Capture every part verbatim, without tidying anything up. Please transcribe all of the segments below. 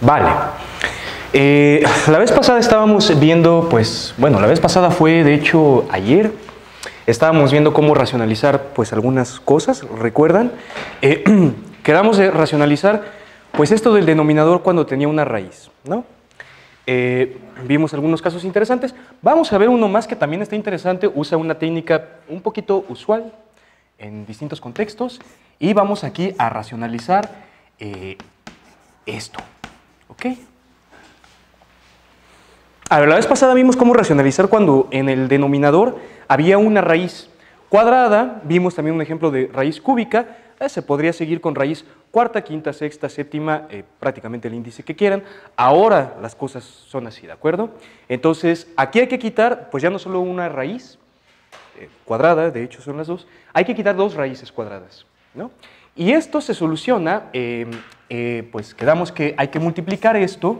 Vale. Eh, la vez pasada estábamos viendo, pues, bueno, la vez pasada fue, de hecho, ayer, estábamos viendo cómo racionalizar, pues, algunas cosas, ¿recuerdan? Eh, quedamos de racionalizar, pues, esto del denominador cuando tenía una raíz, ¿no? Eh, vimos algunos casos interesantes. Vamos a ver uno más que también está interesante, usa una técnica un poquito usual en distintos contextos, y vamos aquí a racionalizar eh, esto, ¿ok? A ver, la vez pasada vimos cómo racionalizar cuando en el denominador había una raíz cuadrada, vimos también un ejemplo de raíz cúbica, eh, se podría seguir con raíz cuarta, quinta, sexta, séptima, eh, prácticamente el índice que quieran. Ahora las cosas son así, ¿de acuerdo? Entonces, aquí hay que quitar, pues ya no solo una raíz eh, cuadrada, de hecho son las dos, hay que quitar dos raíces cuadradas, ¿no? Y esto se soluciona, eh, eh, pues quedamos que hay que multiplicar esto,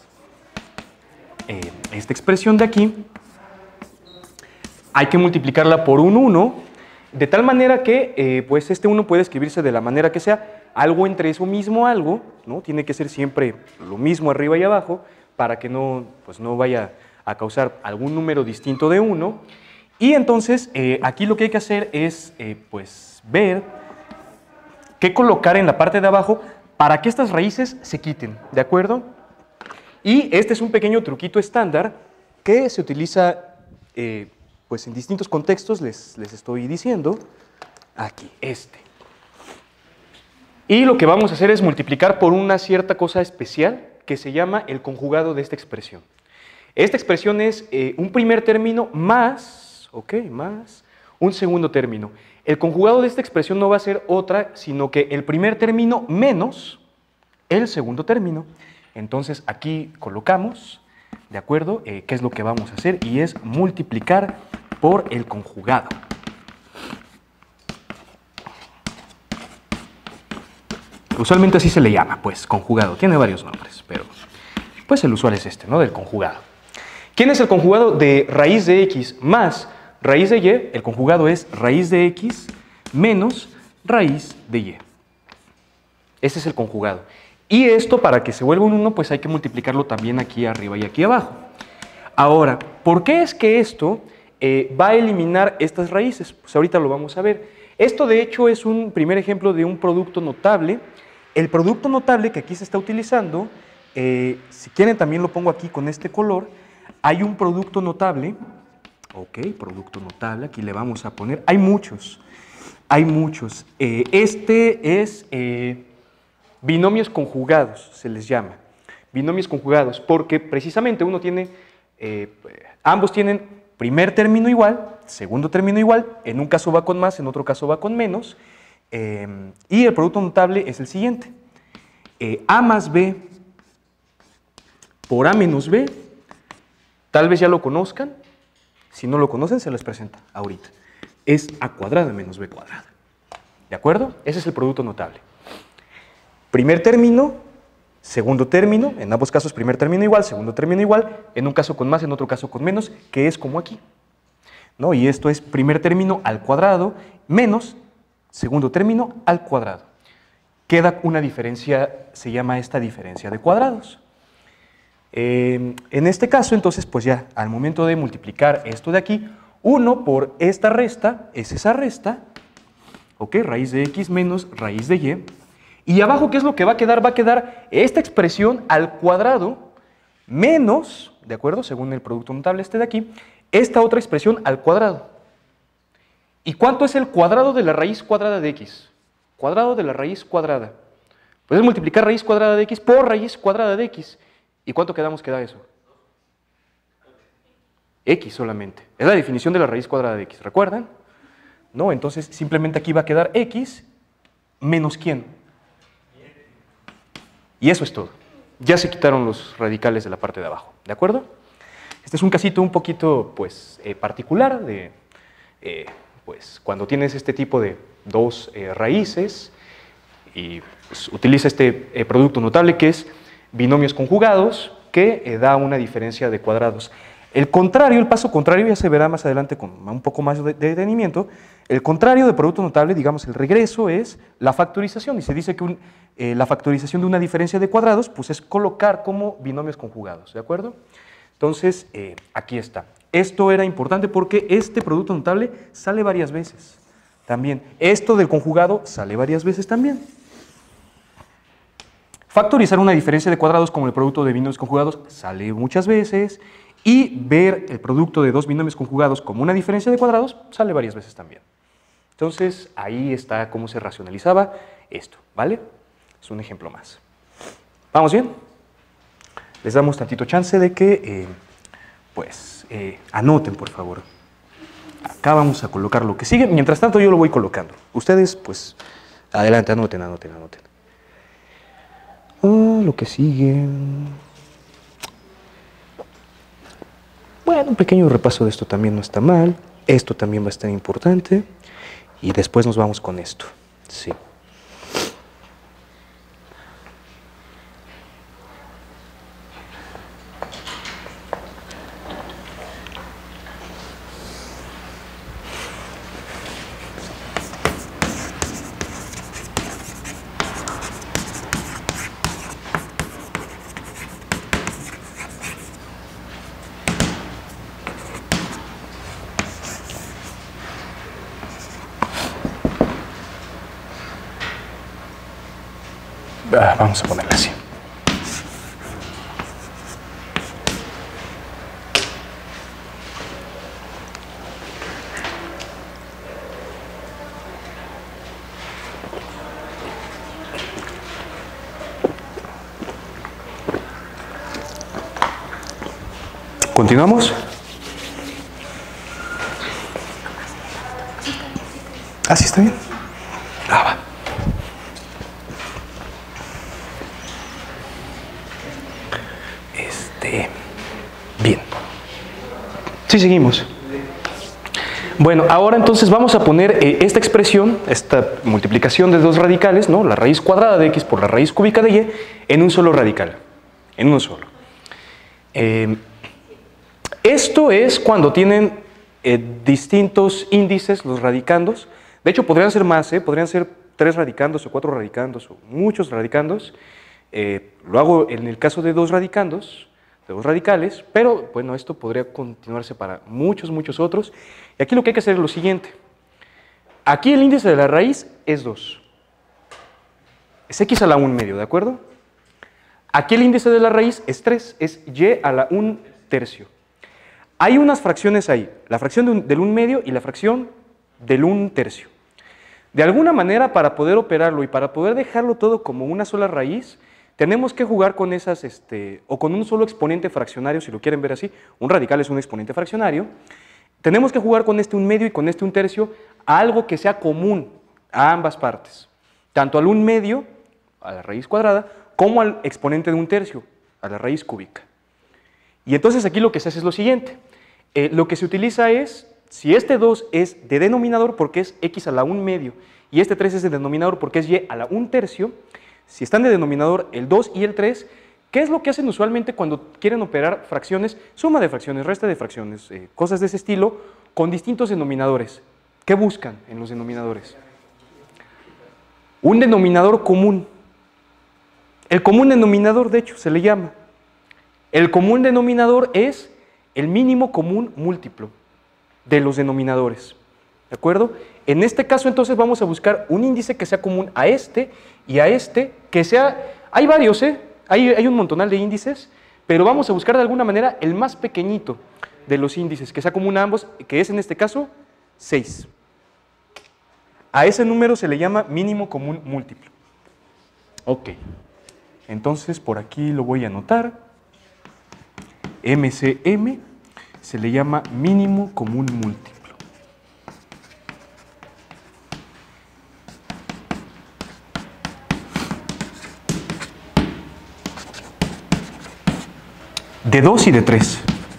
eh, esta expresión de aquí, hay que multiplicarla por un uno, de tal manera que eh, pues este uno puede escribirse de la manera que sea, algo entre eso mismo algo, ¿no? Tiene que ser siempre lo mismo arriba y abajo, para que no, pues no vaya a causar algún número distinto de uno. Y entonces eh, aquí lo que hay que hacer es eh, pues ver qué colocar en la parte de abajo para que estas raíces se quiten, ¿de acuerdo? Y este es un pequeño truquito estándar que se utiliza eh, pues en distintos contextos, les, les estoy diciendo, aquí, este. Y lo que vamos a hacer es multiplicar por una cierta cosa especial que se llama el conjugado de esta expresión. Esta expresión es eh, un primer término más, ok, más un segundo término. El conjugado de esta expresión no va a ser otra, sino que el primer término menos el segundo término. Entonces aquí colocamos, ¿de acuerdo? Eh, ¿Qué es lo que vamos a hacer? Y es multiplicar por el conjugado. Usualmente así se le llama, pues, conjugado. Tiene varios nombres, pero pues el usual es este, ¿no? Del conjugado. ¿Quién es el conjugado de raíz de x más raíz de y? El conjugado es raíz de x menos raíz de y. Ese es el conjugado. Y esto, para que se vuelva un uno, pues hay que multiplicarlo también aquí arriba y aquí abajo. Ahora, ¿por qué es que esto eh, va a eliminar estas raíces? Pues ahorita lo vamos a ver. Esto, de hecho, es un primer ejemplo de un producto notable. El producto notable que aquí se está utilizando, eh, si quieren también lo pongo aquí con este color, hay un producto notable, ok, producto notable, aquí le vamos a poner, hay muchos, hay muchos. Eh, este es... Eh, binomios conjugados, se les llama. Binomios conjugados, porque precisamente uno tiene, eh, ambos tienen primer término igual, segundo término igual, en un caso va con más, en otro caso va con menos, eh, y el producto notable es el siguiente. Eh, A más B por A menos B, tal vez ya lo conozcan, si no lo conocen se les presenta ahorita. Es A cuadrada menos B cuadrada. ¿De acuerdo? Ese es el producto notable. Primer término, segundo término, en ambos casos primer término igual, segundo término igual, en un caso con más, en otro caso con menos, que es como aquí, ¿no? Y esto es primer término al cuadrado menos segundo término al cuadrado. Queda una diferencia, se llama esta diferencia de cuadrados. Eh, en este caso, entonces, pues ya, al momento de multiplicar esto de aquí, uno por esta resta, es esa resta, ok, raíz de x menos raíz de y. Y abajo, ¿qué es lo que va a quedar? Va a quedar esta expresión al cuadrado menos, ¿de acuerdo? Según el producto notable este de aquí, esta otra expresión al cuadrado. ¿Y cuánto es el cuadrado de la raíz cuadrada de x? Cuadrado de la raíz cuadrada. Puedes multiplicar raíz cuadrada de x por raíz cuadrada de x. ¿Y cuánto quedamos que da eso? X solamente. Es la definición de la raíz cuadrada de x, ¿recuerdan? No, entonces simplemente aquí va a quedar x menos ¿quién? Y eso es todo. Ya se quitaron los radicales de la parte de abajo, ¿de acuerdo? Este es un casito un poquito, pues, eh, particular de, eh, pues, cuando tienes este tipo de dos eh, raíces y pues, utiliza este eh, producto notable que es binomios conjugados que eh, da una diferencia de cuadrados. El contrario, el paso contrario, ya se verá más adelante con un poco más de detenimiento, el contrario de producto notable, digamos el regreso, es la factorización, y se dice que un, eh, la factorización de una diferencia de cuadrados pues es colocar como binomios conjugados, ¿de acuerdo? Entonces, eh, aquí está. Esto era importante porque este producto notable sale varias veces también. Esto del conjugado sale varias veces también. Factorizar una diferencia de cuadrados como el producto de binomios conjugados sale muchas veces. Y ver el producto de dos binomios conjugados como una diferencia de cuadrados sale varias veces también. Entonces, ahí está cómo se racionalizaba esto, ¿vale? Es un ejemplo más. ¿Vamos bien? Les damos tantito chance de que, eh, pues, eh, anoten, por favor. Acá vamos a colocar lo que sigue. Mientras tanto, yo lo voy colocando. Ustedes, pues, adelante, anoten, anoten, anoten. Ah, lo que sigue... Bueno, un pequeño repaso de esto también no está mal. Esto también va a estar importante. Y después nos vamos con esto. Sí. Ah, vamos a ponerla así. ¿Continuamos? ¿Ah, sí está bien? Ah, va. Este, bien. Sí, seguimos. Bueno, ahora entonces vamos a poner eh, esta expresión, esta multiplicación de dos radicales, ¿no? La raíz cuadrada de x por la raíz cúbica de y, en un solo radical. En uno solo. Eh, esto es cuando tienen eh, distintos índices los radicandos. De hecho, podrían ser más, ¿eh? Podrían ser tres radicandos o cuatro radicandos o muchos radicandos. Eh, lo hago en el caso de dos radicandos, de dos radicales, pero bueno, esto podría continuarse para muchos, muchos otros. Y aquí lo que hay que hacer es lo siguiente. Aquí el índice de la raíz es dos. Es x a la un medio, ¿de acuerdo? Aquí el índice de la raíz es tres, es y a la un tercio. Hay unas fracciones ahí, la fracción de un, del un medio y la fracción del un tercio. De alguna manera, para poder operarlo y para poder dejarlo todo como una sola raíz, tenemos que jugar con esas, este, o con un solo exponente fraccionario, si lo quieren ver así, un radical es un exponente fraccionario, tenemos que jugar con este un medio y con este un tercio a algo que sea común a ambas partes, tanto al un medio, a la raíz cuadrada, como al exponente de un tercio, a la raíz cúbica. Y entonces aquí lo que se hace es lo siguiente, eh, lo que se utiliza es, si este dos es de denominador porque es x a la un medio, y este tres es de denominador porque es y a la un tercio, si están de denominador el dos y el tres, ¿qué es lo que hacen usualmente cuando quieren operar fracciones? Suma de fracciones, resta de fracciones, eh, cosas de ese estilo, con distintos denominadores. ¿Qué buscan en los denominadores? Un denominador común. El común denominador, de hecho, se le llama. El común denominador es el mínimo común múltiplo de los denominadores. ¿De acuerdo? En este caso, entonces, vamos a buscar un índice que sea común a este y a este, que sea... Hay varios, ¿eh? Hay, hay un montonal de índices, pero vamos a buscar de alguna manera el más pequeñito de los índices, que sea común a ambos, que es en este caso seis. A ese número se le llama mínimo común múltiplo. Ok. Entonces, por aquí lo voy a anotar. M C M se le llama mínimo común múltiplo. De dos y de tres.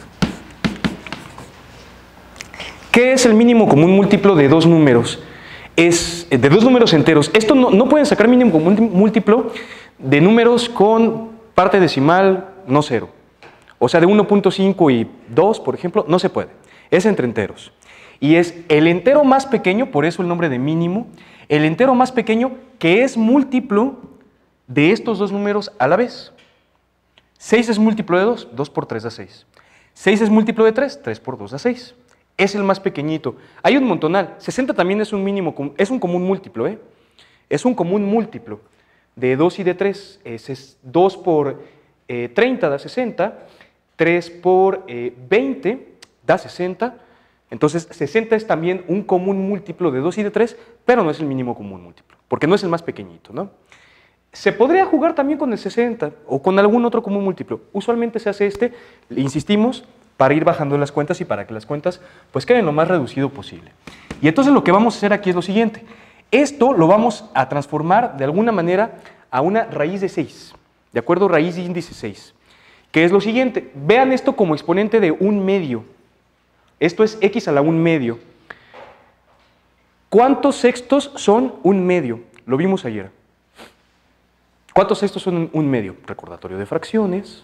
¿Qué es el mínimo común múltiplo de dos números? Es de dos números enteros. Esto no, no pueden sacar mínimo común múltiplo de números con parte decimal no cero. O sea, de uno punto cinco y dos, por ejemplo, no se puede. Es entre enteros. Y es el entero más pequeño, por eso el nombre de mínimo, el entero más pequeño que es múltiplo de estos dos números a la vez. seis es múltiplo de dos, dos por tres da seis. seis es múltiplo de tres, tres por dos da seis. Es el más pequeñito. Hay un montonal. sesenta también es un mínimo, es un común múltiplo, ¿eh? Es un común múltiplo de dos y de tres. Es, es dos por eh, treinta da sesenta, tres por eh, veinte da sesenta. Entonces, sesenta es también un común múltiplo de dos y de tres, pero no es el mínimo común múltiplo, porque no es el más pequeñito, ¿no? Se podría jugar también con el sesenta o con algún otro común múltiplo. Usualmente se hace este, insistimos, para ir bajando las cuentas y para que las cuentas pues queden lo más reducido posible. Y entonces lo que vamos a hacer aquí es lo siguiente. Esto lo vamos a transformar de alguna manera a una raíz de seis, ¿de acuerdo? Raíz de índice seis, que es lo siguiente. Vean esto como exponente de un medio. Esto es x a la un medio. ¿Cuántos sextos son un medio? Lo vimos ayer. ¿Cuántos sextos son un medio? Recordatorio de fracciones.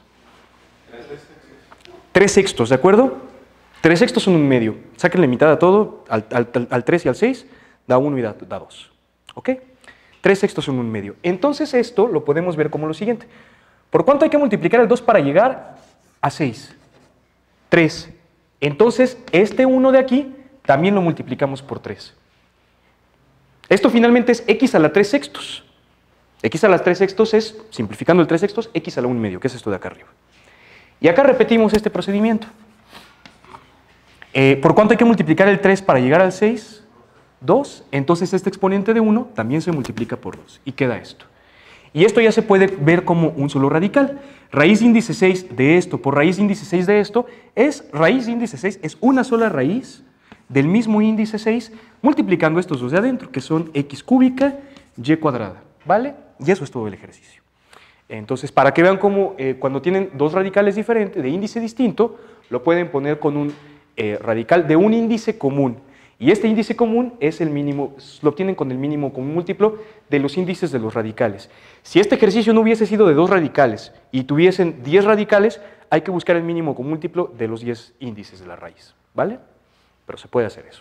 Tres sextos, ¿de acuerdo? Tres sextos son un medio. Sáquenle mitad a todo, al, al, al tres y al seis, da uno y da, da dos. ¿Ok? Tres sextos son un medio. Entonces esto lo podemos ver como lo siguiente. ¿Por cuánto hay que multiplicar el dos para llegar a seis? tres. Entonces, este uno de aquí también lo multiplicamos por tres. Esto finalmente es x a la tres sextos. X a la tres sextos es, simplificando el tres sextos, x a la un medio, que es esto de acá arriba. Y acá repetimos este procedimiento. Eh, ¿Por cuánto hay que multiplicar el tres para llegar al seis? dos. Entonces este exponente de uno también se multiplica por dos. Y queda esto. Y esto ya se puede ver como un solo radical. Raíz de índice seis de esto por raíz de índice seis de esto es raíz de índice seis, es una sola raíz del mismo índice seis multiplicando estos dos de adentro, que son x cúbica y cuadrada. ¿Vale? Y eso es todo el ejercicio. Entonces, para que vean cómo eh, cuando tienen dos radicales diferentes, de índice distinto, lo pueden poner con un eh, radical de un índice común. Y este índice común es el mínimo, lo obtienen con el mínimo común múltiplo de los índices de los radicales. Si este ejercicio no hubiese sido de dos radicales y tuviesen diez radicales, hay que buscar el mínimo común múltiplo de los diez índices de la raíz. ¿Vale? Pero se puede hacer eso.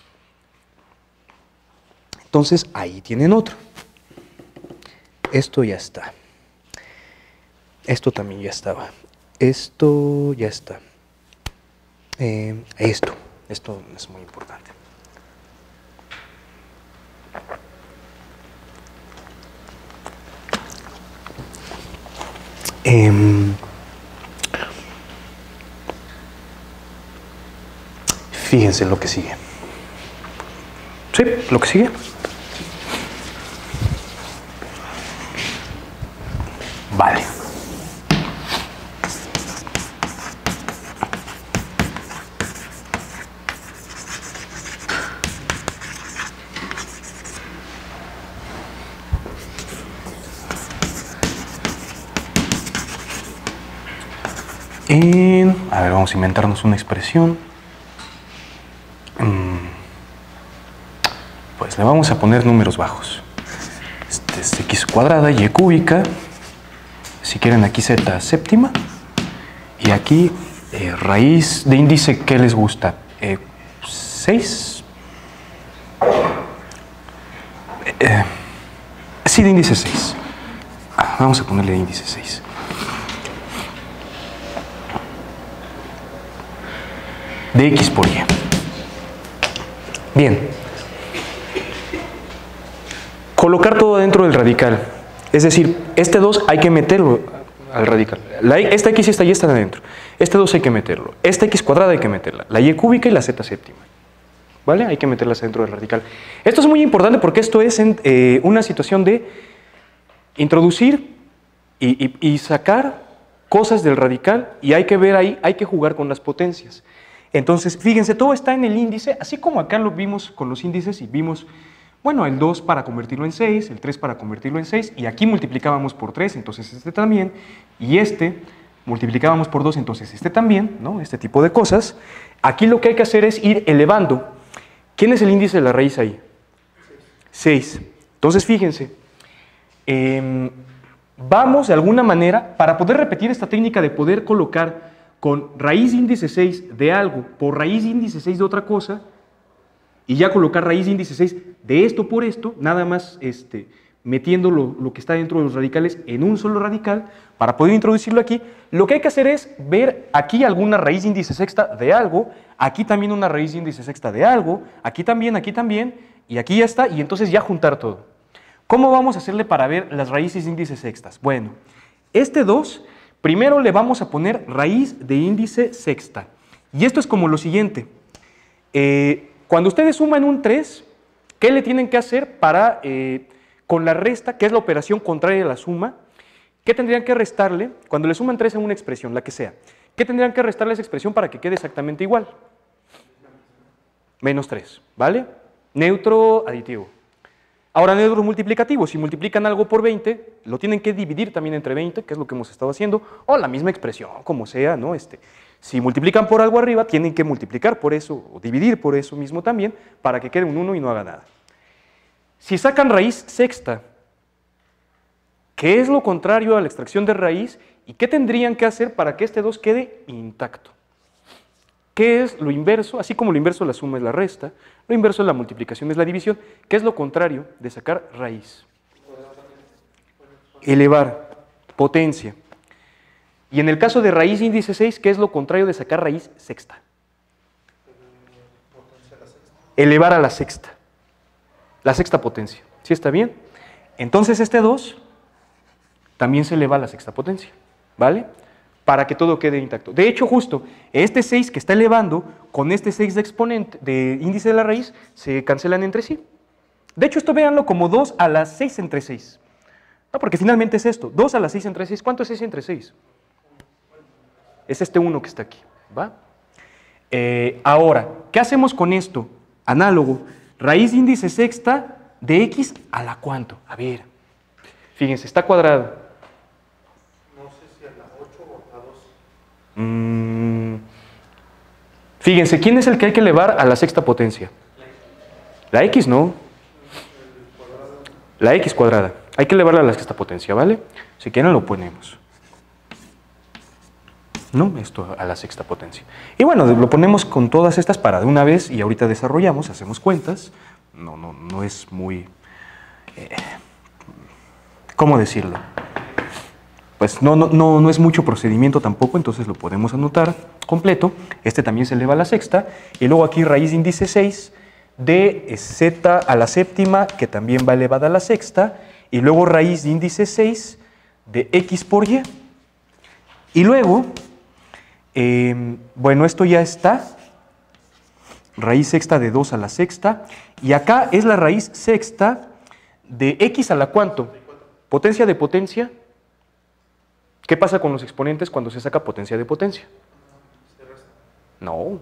Entonces, ahí tienen otro. Esto ya está. Esto también ya estaba. Esto ya está. Eh, esto. Esto es muy importante. Eh, fíjense lo que sigue. Sí, lo que sigue. Vale. Y, a ver, vamos a inventarnos una expresión. Pues le vamos a poner números bajos. Este es x cuadrada y cúbica. Si quieren aquí z séptima. Y aquí eh, raíz de índice, ¿qué les gusta? Eh, seis. Eh, sí, de índice seis. Ah, vamos a ponerle de índice seis. De x por y. Bien. Colocar todo dentro del radical. Es decir, este dos hay que meterlo al radical. La, esta x y esta y está adentro. Este dos hay que meterlo. Esta x cuadrada hay que meterla. La y cúbica y la z séptima. ¿Vale? Hay que meterlas dentro del radical. Esto es muy importante porque esto es en, eh, una situación de introducir y, y, y sacar cosas del radical y hay que ver ahí, hay que jugar con las potencias. Entonces, fíjense, todo está en el índice, así como acá lo vimos con los índices y vimos, bueno, el dos para convertirlo en seis, el tres para convertirlo en seis, y aquí multiplicábamos por tres, entonces este también, y este multiplicábamos por dos, entonces este también, ¿no? Este tipo de cosas. Aquí lo que hay que hacer es ir elevando. ¿Quién es el índice de la raíz ahí? seis. Entonces, fíjense, eh, vamos de alguna manera, para poder repetir esta técnica de poder colocar con raíz índice seis de algo por raíz índice seis de otra cosa, y ya colocar raíz índice seis de esto por esto, nada más este, metiendo lo, lo que está dentro de los radicales en un solo radical, para poder introducirlo aquí, lo que hay que hacer es ver aquí alguna raíz índice sexta de algo, aquí también una raíz índice sexta de algo, aquí también, aquí también, y aquí ya está, y entonces ya juntar todo. ¿Cómo vamos a hacerle para ver las raíces índice sextas? Bueno, este dos, primero le vamos a poner raíz de índice sexta. Y esto es como lo siguiente. Eh, cuando ustedes suman un tres, ¿qué le tienen que hacer para, eh, con la resta, que es la operación contraria a la suma, qué tendrían que restarle, cuando le suman tres en una expresión, la que sea, qué tendrían que restarle a esa expresión para que quede exactamente igual? Menos tres, ¿vale? Neutro aditivo. Ahora, neutro multiplicativo, si multiplican algo por veinte, lo tienen que dividir también entre veinte, que es lo que hemos estado haciendo, o la misma expresión, como sea, ¿no? Este, si multiplican por algo arriba, tienen que multiplicar por eso, o dividir por eso mismo también, para que quede un uno y no haga nada. Si sacan raíz sexta, ¿qué es lo contrario a la extracción de raíz? ¿Y qué tendrían que hacer para que este dos quede intacto? ¿Qué es lo inverso? Así como lo inverso de la suma es la resta, lo inverso de la multiplicación es la división. ¿Qué es lo contrario de sacar raíz? Elevar, potencia. Y en el caso de raíz índice seis, ¿qué es lo contrario de sacar raíz sexta? Elevar a la sexta. La sexta potencia. ¿Sí está bien? Entonces este dos también se eleva a la sexta potencia, ¿vale? Para que todo quede intacto. De hecho, justo, este seis que está elevando con este seis de exponente, de índice de la raíz, se cancelan entre sí. De hecho, esto véanlo como dos a la seis entre seis. No, porque finalmente es esto, dos a la seis entre seis. ¿Cuánto es seis entre seis? Es este uno que está aquí, ¿va? Eh, ahora, ¿qué hacemos con esto? Análogo, raíz índice sexta de x a la cuánto. A ver, fíjense, está cuadrado. Mm, fíjense, ¿quién es el que hay que elevar a la sexta potencia? La x, ¿no? La x cuadrada. Hay que elevarla a la sexta potencia, ¿vale? Si quieren lo ponemos. ¿No? Esto a la sexta potencia. Y bueno, lo ponemos con todas estas para de una vez y ahorita desarrollamos, hacemos cuentas. No, no, no es muy... Eh, ¿cómo decirlo? Pues no, no, no, no es mucho procedimiento tampoco, entonces lo podemos anotar completo. Este también se eleva a la sexta. Y luego aquí raíz índice seis de z a la séptima, que también va elevada a la sexta. Y luego raíz de índice seis de x por y. Y luego, eh, bueno, esto ya está. Raíz sexta de dos a la sexta. Y acá es la raíz sexta de x a la ¿cuánto? Potencia de potencia. ¿Qué pasa con los exponentes cuando se saca potencia de potencia? No.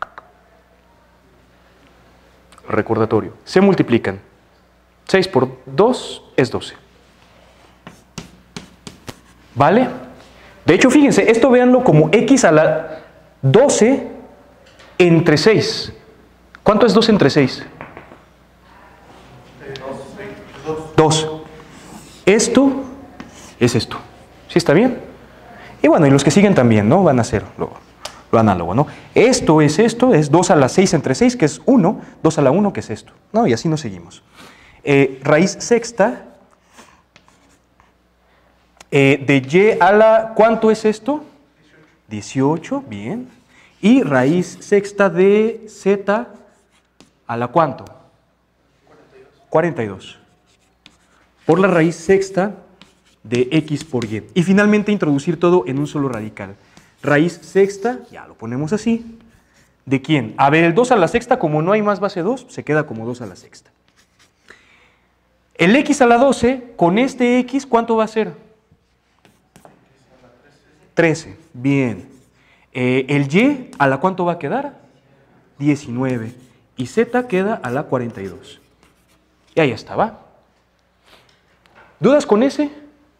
Recordatorio. Se multiplican. seis por dos es doce. ¿Vale? De hecho, fíjense, esto véanlo como x a la doce entre seis. ¿Cuánto es doce entre seis? dos. Esto es esto. ¿Sí está bien? Y bueno, y los que siguen también, ¿no? Van a ser lo, lo análogo, ¿no? Esto es esto, es dos a la seis entre seis, que es uno, dos a la uno, que es esto, ¿no? Y así nos seguimos. Eh, raíz sexta eh, de y a la, ¿cuánto es esto? dieciocho, bien. Y raíz sexta de z a la ¿cuánto? cuarenta y dos. Por la raíz sexta de x por y. Y finalmente introducir todo en un solo radical. Raíz sexta, ya lo ponemos así. ¿De quién? A ver, el dos a la sexta, como no hay más base dos, se queda como dos a la sexta. El x a la doce, con este x, ¿cuánto va a ser? trece, bien. Eh, el y, ¿a la cuánto va a quedar? diecinueve. Y z queda a la cuarenta y dos. Y ahí está, ¿va? ¿Dudas con ese?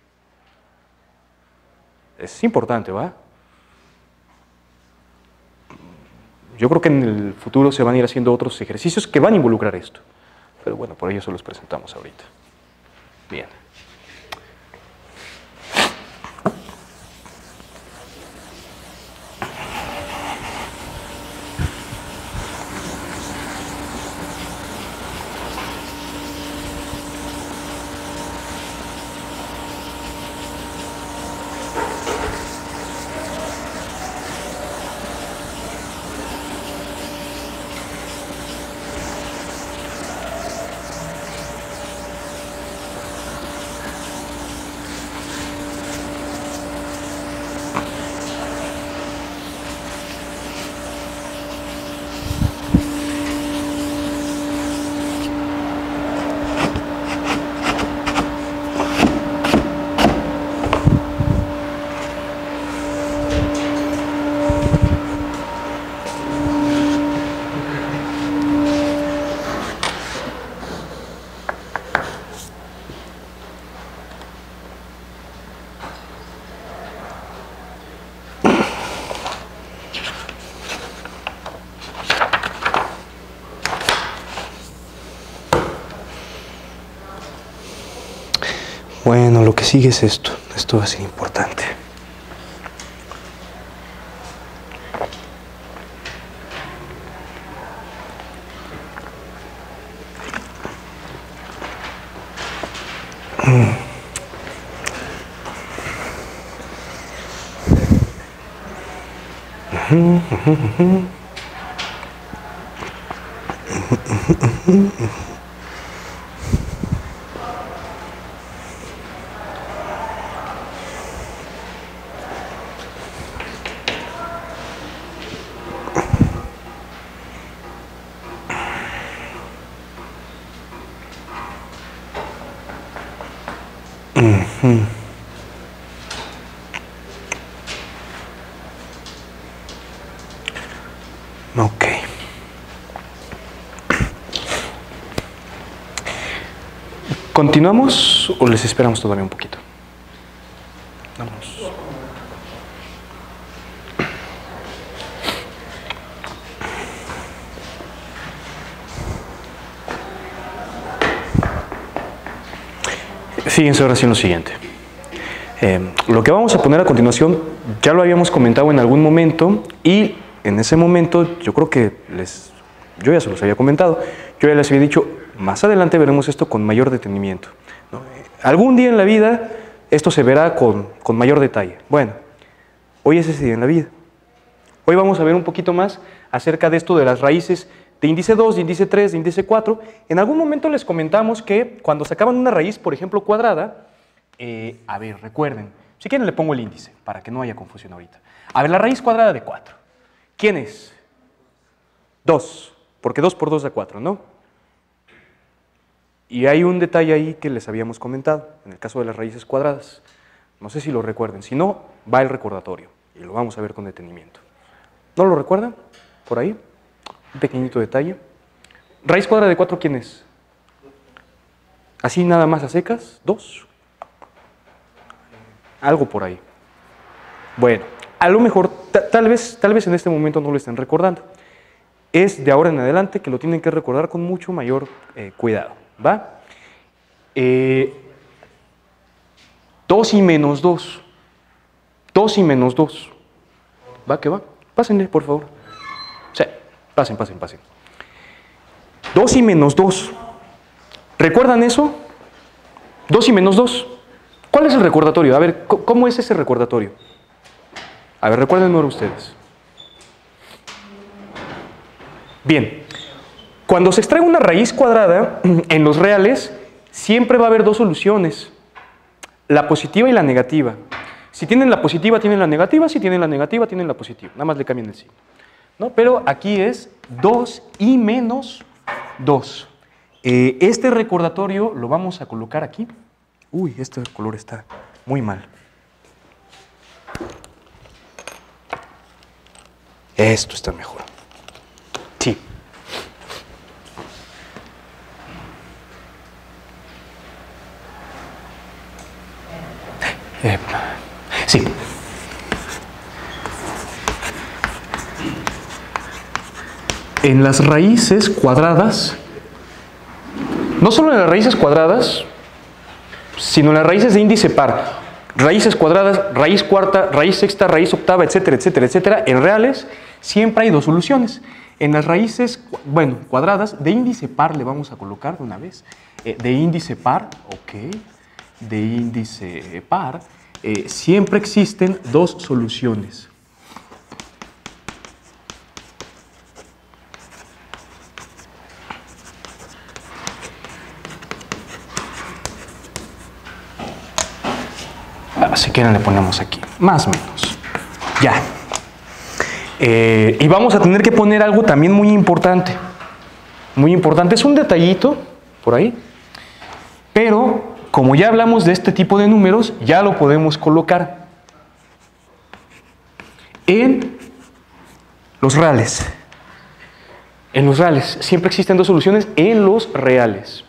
Es importante, ¿va? Yo creo que en el futuro se van a ir haciendo otros ejercicios que van a involucrar esto. Pero bueno, por ello se los presentamos ahorita. Bien. Bueno, lo que sigue es esto. Esto va a ser importante. Mm. Uh-huh, uh-huh, uh-huh. Mm-hmm. Ok. ¿Continuamos o les esperamos todavía un poquito? Vamos. Fíjense ahora sí en lo siguiente. Eh, lo que vamos a poner a continuación ya lo habíamos comentado en algún momento y en ese momento yo creo que les, yo ya se los había comentado, yo ya les había dicho, más adelante veremos esto con mayor detenimiento, ¿no? Algún día en la vida esto se verá con, con mayor detalle. Bueno, hoy es ese día en la vida. Hoy vamos a ver un poquito más acerca de esto de las raíces de índice dos, de índice tres, de índice cuatro. En algún momento les comentamos que cuando sacaban una raíz, por ejemplo, cuadrada, eh, a ver, recuerden, si quieren le pongo el índice para que no haya confusión ahorita. A ver, la raíz cuadrada de cuatro. ¿Quién es? dos, porque dos por dos da cuatro, ¿no? Y hay un detalle ahí que les habíamos comentado, en el caso de las raíces cuadradas. No sé si lo recuerden, si no, va el recordatorio y lo vamos a ver con detenimiento. ¿No lo recuerdan? Por ahí. Un pequeñito detalle. Raíz cuadrada de cuatro, ¿quién es? Así nada más a secas, dos. Algo por ahí. Bueno, a lo mejor, tal vez, tal vez en este momento no lo estén recordando. Es de ahora en adelante que lo tienen que recordar con mucho mayor eh, cuidado, ¿va? Eh, dos y menos dos. dos y menos dos. ¿Va que va? Pásenle, por favor. Sí, pasen, pasen, pasen. dos y menos dos. ¿Recuerdan eso? dos y menos dos. ¿Cuál es el recordatorio? A ver, ¿cómo es ese recordatorio? A ver, recuérdenlo ustedes. Bien, cuando se extrae una raíz cuadrada, en los reales, siempre va a haber dos soluciones, la positiva y la negativa. Si tienen la positiva, tienen la negativa, si tienen la negativa, tienen la positiva. Nada más le cambian el signo, ¿no? Pero aquí es dos y menos dos. Eh, este recordatorio lo vamos a colocar aquí. Uy, este color está muy mal. Esto está mejor. Sí. Eh, sí. En las raíces cuadradas, no solo en las raíces cuadradas, sino en las raíces de índice par, raíces cuadradas, raíz cuarta, raíz sexta, raíz octava, etcétera, etcétera, etcétera, en reales siempre hay dos soluciones. En las raíces, bueno, cuadradas, de índice par le vamos a colocar de una vez, eh, de índice par, ok, de índice par, eh, siempre existen dos soluciones. Si quieren le ponemos aquí, más o menos. Ya. Eh, y vamos a tener que poner algo también muy importante. Muy importante, es un detallito por ahí. Pero, como ya hablamos de este tipo de números, ya lo podemos colocar en los reales. En los reales. Siempre existen dos soluciones en los reales.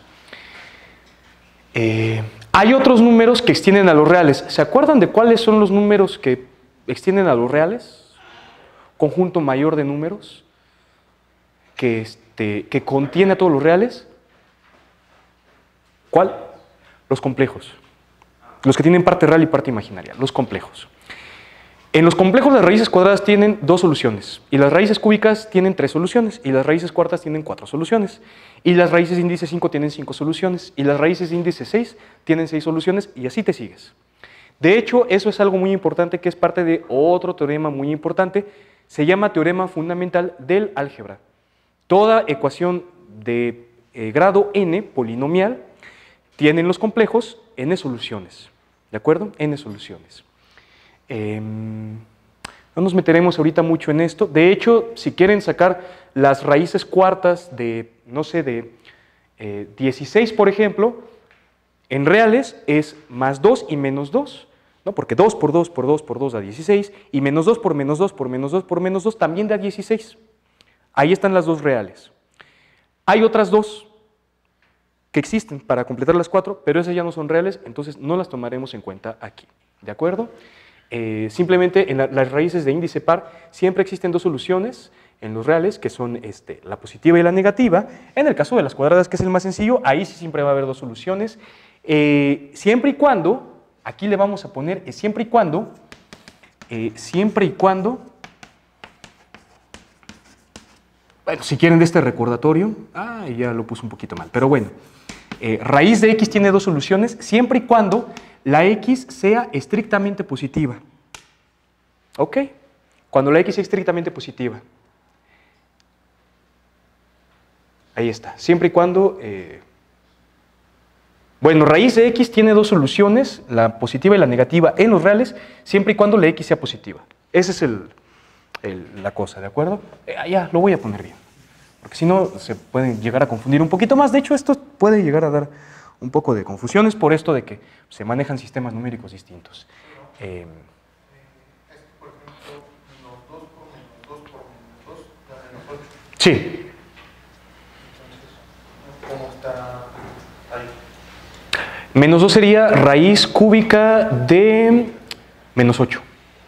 Eh... Hay otros números que extienden a los reales. ¿Se acuerdan de cuáles son los números que extienden a los reales? Conjunto mayor de números que, este, que contiene a todos los reales. ¿Cuál? Los complejos. los que tienen parte real y parte imaginaria, los complejos. En los complejos las raíces cuadradas tienen dos soluciones, y las raíces cúbicas tienen tres soluciones, y las raíces cuartas tienen cuatro soluciones, y las raíces de índice cinco tienen cinco soluciones, y las raíces de índice seis tienen seis soluciones, y así te sigues. De hecho, eso es algo muy importante que es parte de otro teorema muy importante, se llama teorema fundamental del álgebra. Toda ecuación de eh, grado n, polinomial, tiene en los complejos n soluciones, ¿de acuerdo? N soluciones. Eh, no nos meteremos ahorita mucho en esto. De hecho, si quieren sacar las raíces cuartas de, no sé, de eh, dieciséis, por ejemplo, en reales es más dos y menos dos, ¿no? Porque dos por dos por dos por dos da dieciséis, y menos dos por menos dos por menos dos por menos dos también da dieciséis. Ahí están las dos reales. Hay otras dos que existen para completar las cuatro, pero esas ya no son reales, entonces no las tomaremos en cuenta aquí, ¿de acuerdo? Eh, simplemente en la, las raíces de índice par siempre existen dos soluciones en los reales, que son este, la positiva y la negativa. En el caso de las cuadradas, que es el más sencillo, ahí sí siempre va a haber dos soluciones, eh, siempre y cuando, aquí le vamos a poner eh, siempre y cuando, eh, siempre y cuando, bueno, si quieren de este recordatorio, ah, ya lo puse un poquito mal, pero bueno, eh, raíz de x tiene dos soluciones, siempre y cuando la x sea estrictamente positiva. ¿Ok? Cuando la x sea estrictamente positiva. Ahí está. Siempre y cuando... Eh... Bueno, raíz de x tiene dos soluciones, la positiva y la negativa en los reales, siempre y cuando la x sea positiva. Esa es el, el, la cosa, ¿de acuerdo? Eh, ya, lo voy a poner bien. Porque si no, se pueden llegar a confundir un poquito más. De hecho, esto puede llegar a dar un poco de confusiones por esto de que se manejan sistemas numéricos distintos. Eh, sí. ¿Cómo está ahí? Menos dos sería raíz cúbica de menos ocho.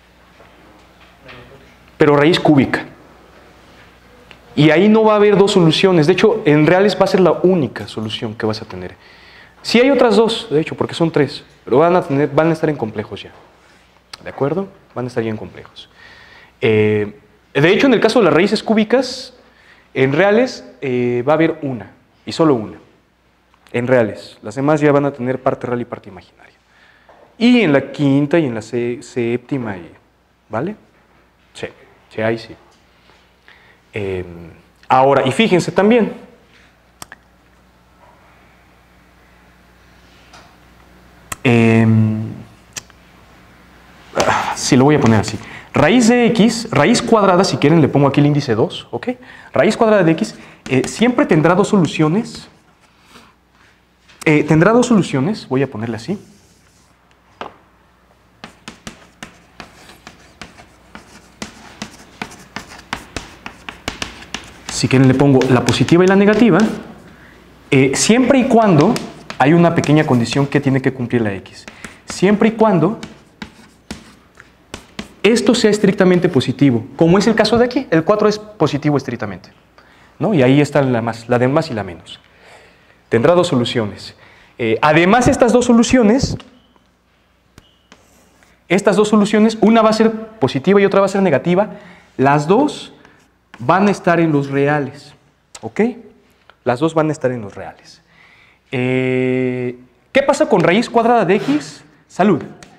Pero raíz cúbica. Y ahí no va a haber dos soluciones. De hecho, en reales va a ser la única solución que vas a tener. Sí hay otras dos, de hecho, porque son tres, pero van a, tener, van a estar en complejos ya. ¿De acuerdo? Van a estar ya en complejos. Eh, de hecho, en el caso de las raíces cúbicas, en reales eh, va a haber una, y solo una. En reales. Las demás ya van a tener parte real y parte imaginaria. Y en la quinta y en la sé, séptima, y, ¿vale? Sí, sí, ahí sí. Eh, ahora, y fíjense también, eh, sí, lo voy a poner así. Raíz de x, raíz cuadrada, si quieren le pongo aquí el índice dos, ¿ok? Raíz cuadrada de x eh, siempre tendrá dos soluciones. Eh, tendrá dos soluciones, voy a ponerle así. Si quieren le pongo la positiva y la negativa, eh, siempre y cuando hay una pequeña condición que tiene que cumplir la x. Siempre y cuando esto sea estrictamente positivo, como es el caso de aquí, el cuatro es positivo estrictamente, ¿no? Y ahí están la, más, la de más y la menos. Tendrá dos soluciones. Eh, además, estas dos soluciones, estas dos soluciones, una va a ser positiva y otra va a ser negativa, las dos van a estar en los reales, ¿ok? Las dos van a estar en los reales. Eh, ¿Qué pasa con raíz cuadrada de x? Salud.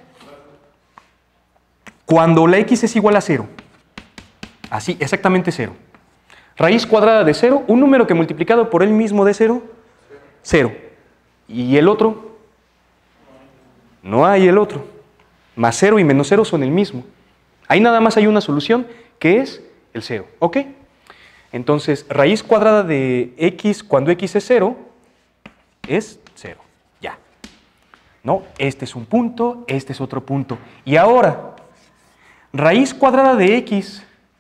Cuando la x es igual a cero, así, exactamente cero. Raíz cuadrada de cero, un número que multiplicado por él mismo de cero, cero. ¿Y el otro? No hay el otro. Más cero y menos cero son el mismo. Ahí nada más hay una solución, que es el cero, ¿ok? Entonces, raíz cuadrada de x cuando x es cero, es cero, ya. ¿No? Este es un punto, este es otro punto. Y ahora, raíz cuadrada de x,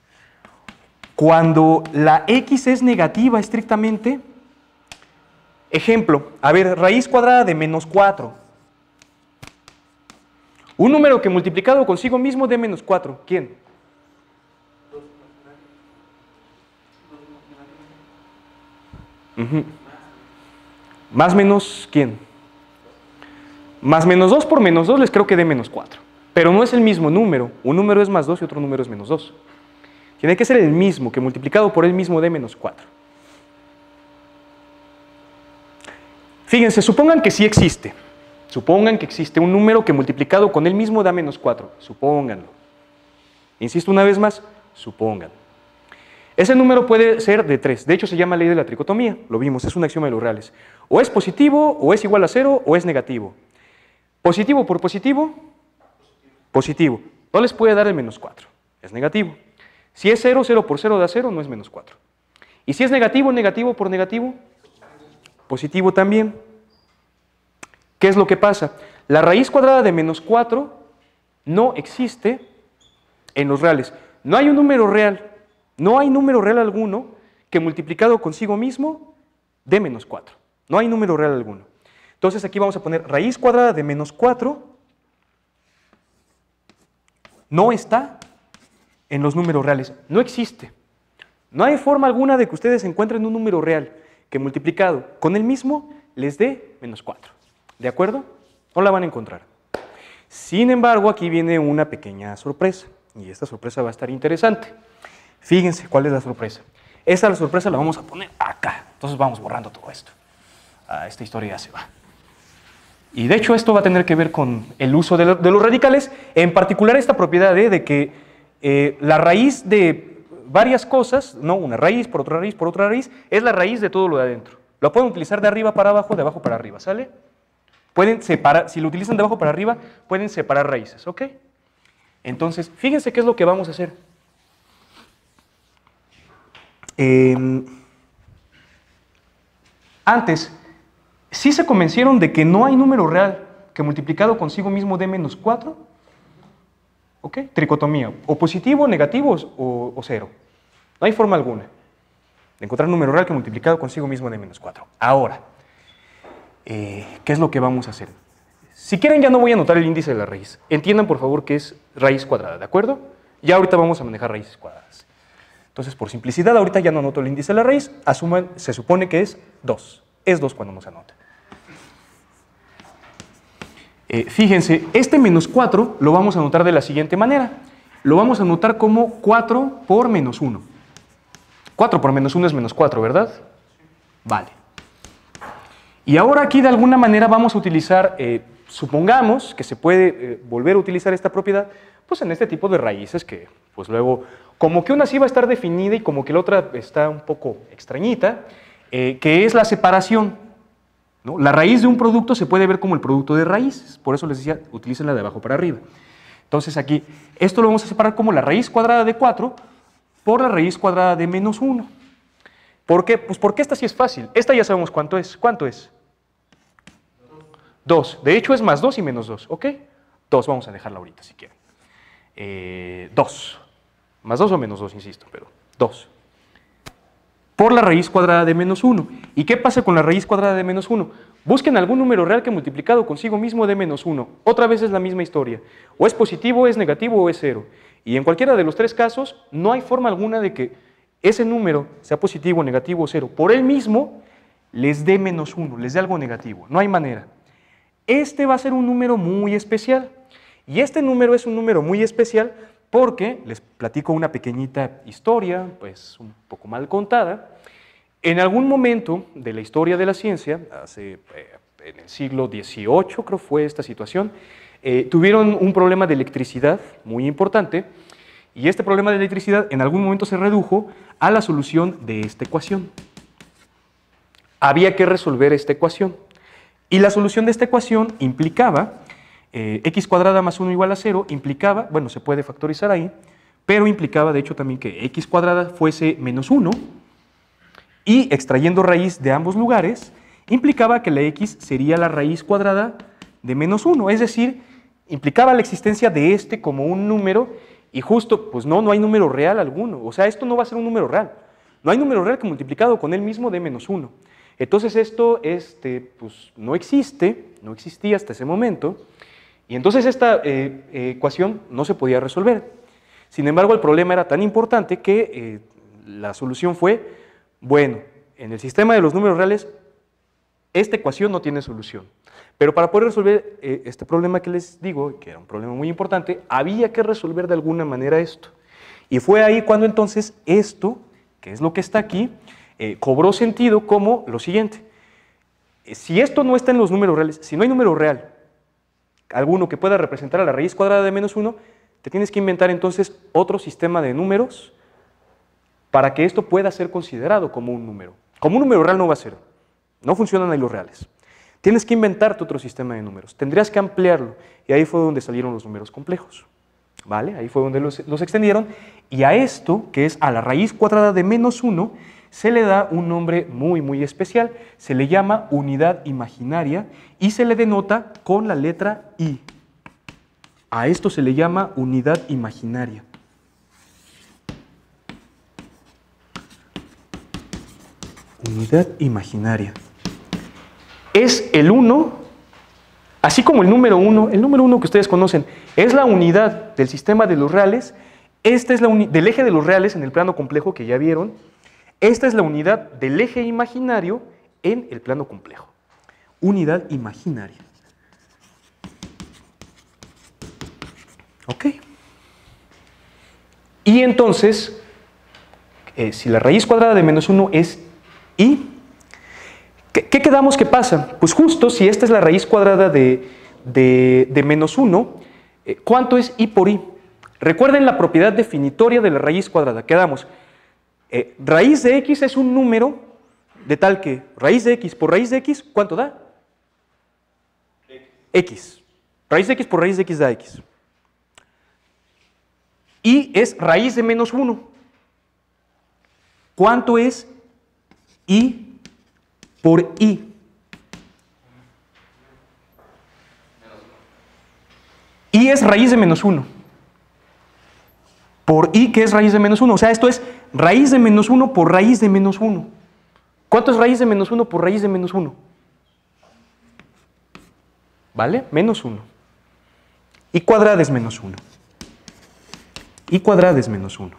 cuando la x es negativa estrictamente, ejemplo, a ver, raíz cuadrada de menos cuatro. Un número que multiplicado consigo mismo dé menos cuatro, ¿quién? Uh-huh. Más menos, ¿quién? Más menos dos por menos dos les creo que dé menos cuatro. Pero no es el mismo número. Un número es más dos y otro número es menos dos. Tiene que ser el mismo, que multiplicado por el mismo dé menos cuatro. Fíjense, supongan que sí existe. Supongan que existe un número que multiplicado con el mismo da menos cuatro. Supónganlo. Insisto una vez más, supongan. Ese número puede ser de tres. De hecho, se llama ley de la tricotomía. Lo vimos, es un axioma de los reales. O es positivo, o es igual a cero, o es negativo. Positivo por positivo, positivo. No les puede dar el menos cuatro. Es negativo. Si es cero, cero por cero da cero, no es menos cuatro. Y si es negativo, negativo por negativo, positivo también. ¿Qué es lo que pasa? La raíz cuadrada de menos cuatro no existe en los reales. No hay un número real, no hay número real alguno que multiplicado consigo mismo dé menos cuatro. No hay número real alguno. Entonces aquí vamos a poner raíz cuadrada de menos cuatro no está en los números reales. No existe. No hay forma alguna de que ustedes encuentren un número real que multiplicado con el mismo les dé menos cuatro. ¿De acuerdo? No la van a encontrar. Sin embargo, aquí viene una pequeña sorpresa. Y esta sorpresa va a estar interesante. Fíjense cuál es la sorpresa. Esta la sorpresa la vamos a poner acá. Entonces vamos borrando todo esto. Ah, esta historia ya se va. Y de hecho esto va a tener que ver con el uso de, lo, de los radicales, en particular esta propiedad de, de que eh, la raíz de varias cosas, no una raíz por otra raíz por otra raíz, es la raíz de todo lo de adentro. Lo pueden utilizar de arriba para abajo, de abajo para arriba, ¿sale? Pueden separar, si lo utilizan de abajo para arriba, pueden separar raíces, ¿ok? Entonces, fíjense qué es lo que vamos a hacer. Eh, antes, ¿sí se convencieron de que no hay número real que multiplicado consigo mismo dé menos cuatro? ¿Ok? Tricotomía, o positivo, negativo o, o cero. No hay forma alguna de encontrar un número real que multiplicado consigo mismo dé menos cuatro. Ahora, eh, ¿qué es lo que vamos a hacer? Si quieren ya no voy a anotar el índice de la raíz. Entiendan por favor que es raíz cuadrada, ¿de acuerdo? Ya ahorita vamos a manejar raíces cuadradas. Entonces, por simplicidad, ahorita ya no anoto el índice de la raíz, asuman, se supone que es dos. Es dos cuando no se anota. Eh, fíjense, este menos cuatro lo vamos a anotar de la siguiente manera. Lo vamos a anotar como cuatro por menos uno. cuatro por menos uno es menos cuatro, ¿verdad? Vale. Y ahora aquí de alguna manera vamos a utilizar, eh, supongamos que se puede eh, volver a utilizar esta propiedad, pues en este tipo de raíces que pues luego, como que una sí va a estar definida y como que la otra está un poco extrañita, eh, que es la separación, ¿no? La raíz de un producto se puede ver como el producto de raíces, por eso les decía, utilícenla de abajo para arriba. Entonces aquí, esto lo vamos a separar como la raíz cuadrada de cuatro por la raíz cuadrada de menos uno. ¿Por qué? Pues porque esta sí es fácil. Esta ya sabemos cuánto es. ¿Cuánto es? dos. De hecho es más dos y menos dos, ¿ok? dos, vamos a dejarla ahorita si quieren. Eh, dos. Más dos o menos dos, insisto, pero dos. Por la raíz cuadrada de menos uno. ¿Y qué pasa con la raíz cuadrada de menos uno? Busquen algún número real que multiplicado consigo mismo dé menos uno. Otra vez es la misma historia. O es positivo, es negativo o es cero. Y en cualquiera de los tres casos, no hay forma alguna de que ese número, sea positivo, negativo o cero, por él mismo les dé menos uno, les dé algo negativo. No hay manera. Este va a ser un número muy especial. Y este número es un número muy especial porque, les platico una pequeñita historia, pues un poco mal contada. En algún momento de la historia de la ciencia, hace, eh, en el siglo dieciocho creo fue esta situación, eh, tuvieron un problema de electricidad muy importante y este problema de electricidad en algún momento se redujo a la solución de esta ecuación. Había que resolver esta ecuación y la solución de esta ecuación implicaba eh, x cuadrada más uno igual a cero, implicaba, bueno, se puede factorizar ahí, pero implicaba de hecho también que x cuadrada fuese menos uno y extrayendo raíz de ambos lugares, implicaba que la x sería la raíz cuadrada de menos uno, es decir, implicaba la existencia de este como un número y justo, pues no, no hay número real alguno, o sea, esto no va a ser un número real, no hay número real que multiplicado con él mismo dé menos uno. Entonces esto este, pues, no existe, no existía hasta ese momento, y entonces esta eh, eh, ecuación no se podía resolver. Sin embargo, el problema era tan importante que eh, la solución fue, bueno, en el sistema de los números reales esta ecuación no tiene solución. Pero para poder resolver eh, este problema que les digo, que era un problema muy importante, había que resolver de alguna manera esto. Y fue ahí cuando entonces esto, que es lo que está aquí, eh, cobró sentido como lo siguiente. Si esto no está en los números reales, si no hay número real, alguno que pueda representar a la raíz cuadrada de menos uno, te tienes que inventar entonces otro sistema de números para que esto pueda ser considerado como un número. Como un número real no va a ser, no funcionan ahí los reales. Tienes que inventarte otro sistema de números, tendrías que ampliarlo, y ahí fue donde salieron los números complejos, ¿vale? Ahí fue donde los, los extendieron, y a esto, que es a la raíz cuadrada de menos uno, se le da un nombre muy, muy especial, se le llama unidad imaginaria, y se le denota con la letra I. A esto se le llama unidad imaginaria. Unidad imaginaria. Es el uno, así como el número uno, el número uno que ustedes conocen, es la unidad del sistema de los reales, esta es la unidad del eje de los reales en el plano complejo que ya vieron, esta es la unidad del eje imaginario en el plano complejo. Unidad imaginaria. ¿Ok? Y entonces, eh, si la raíz cuadrada de menos uno es I, ¿Qué, ¿Qué quedamos que pasa? Pues justo si esta es la raíz cuadrada de, de, de menos uno, eh, ¿cuánto es I por I? Recuerden la propiedad definitoria de la raíz cuadrada. Quedamos, eh, raíz de X es un número de tal que raíz de X por raíz de X, ¿cuánto da? X. X. Raíz de X por raíz de X da X. Y es raíz de menos uno. ¿Cuánto es I por I? I es raíz de menos uno. Por I, que es raíz de menos uno. O sea, esto es raíz de menos uno por raíz de menos uno. ¿Cuánto es raíz de menos uno por raíz de menos uno? ¿Vale? Menos uno. I cuadrada es menos uno. I cuadrada es menos uno.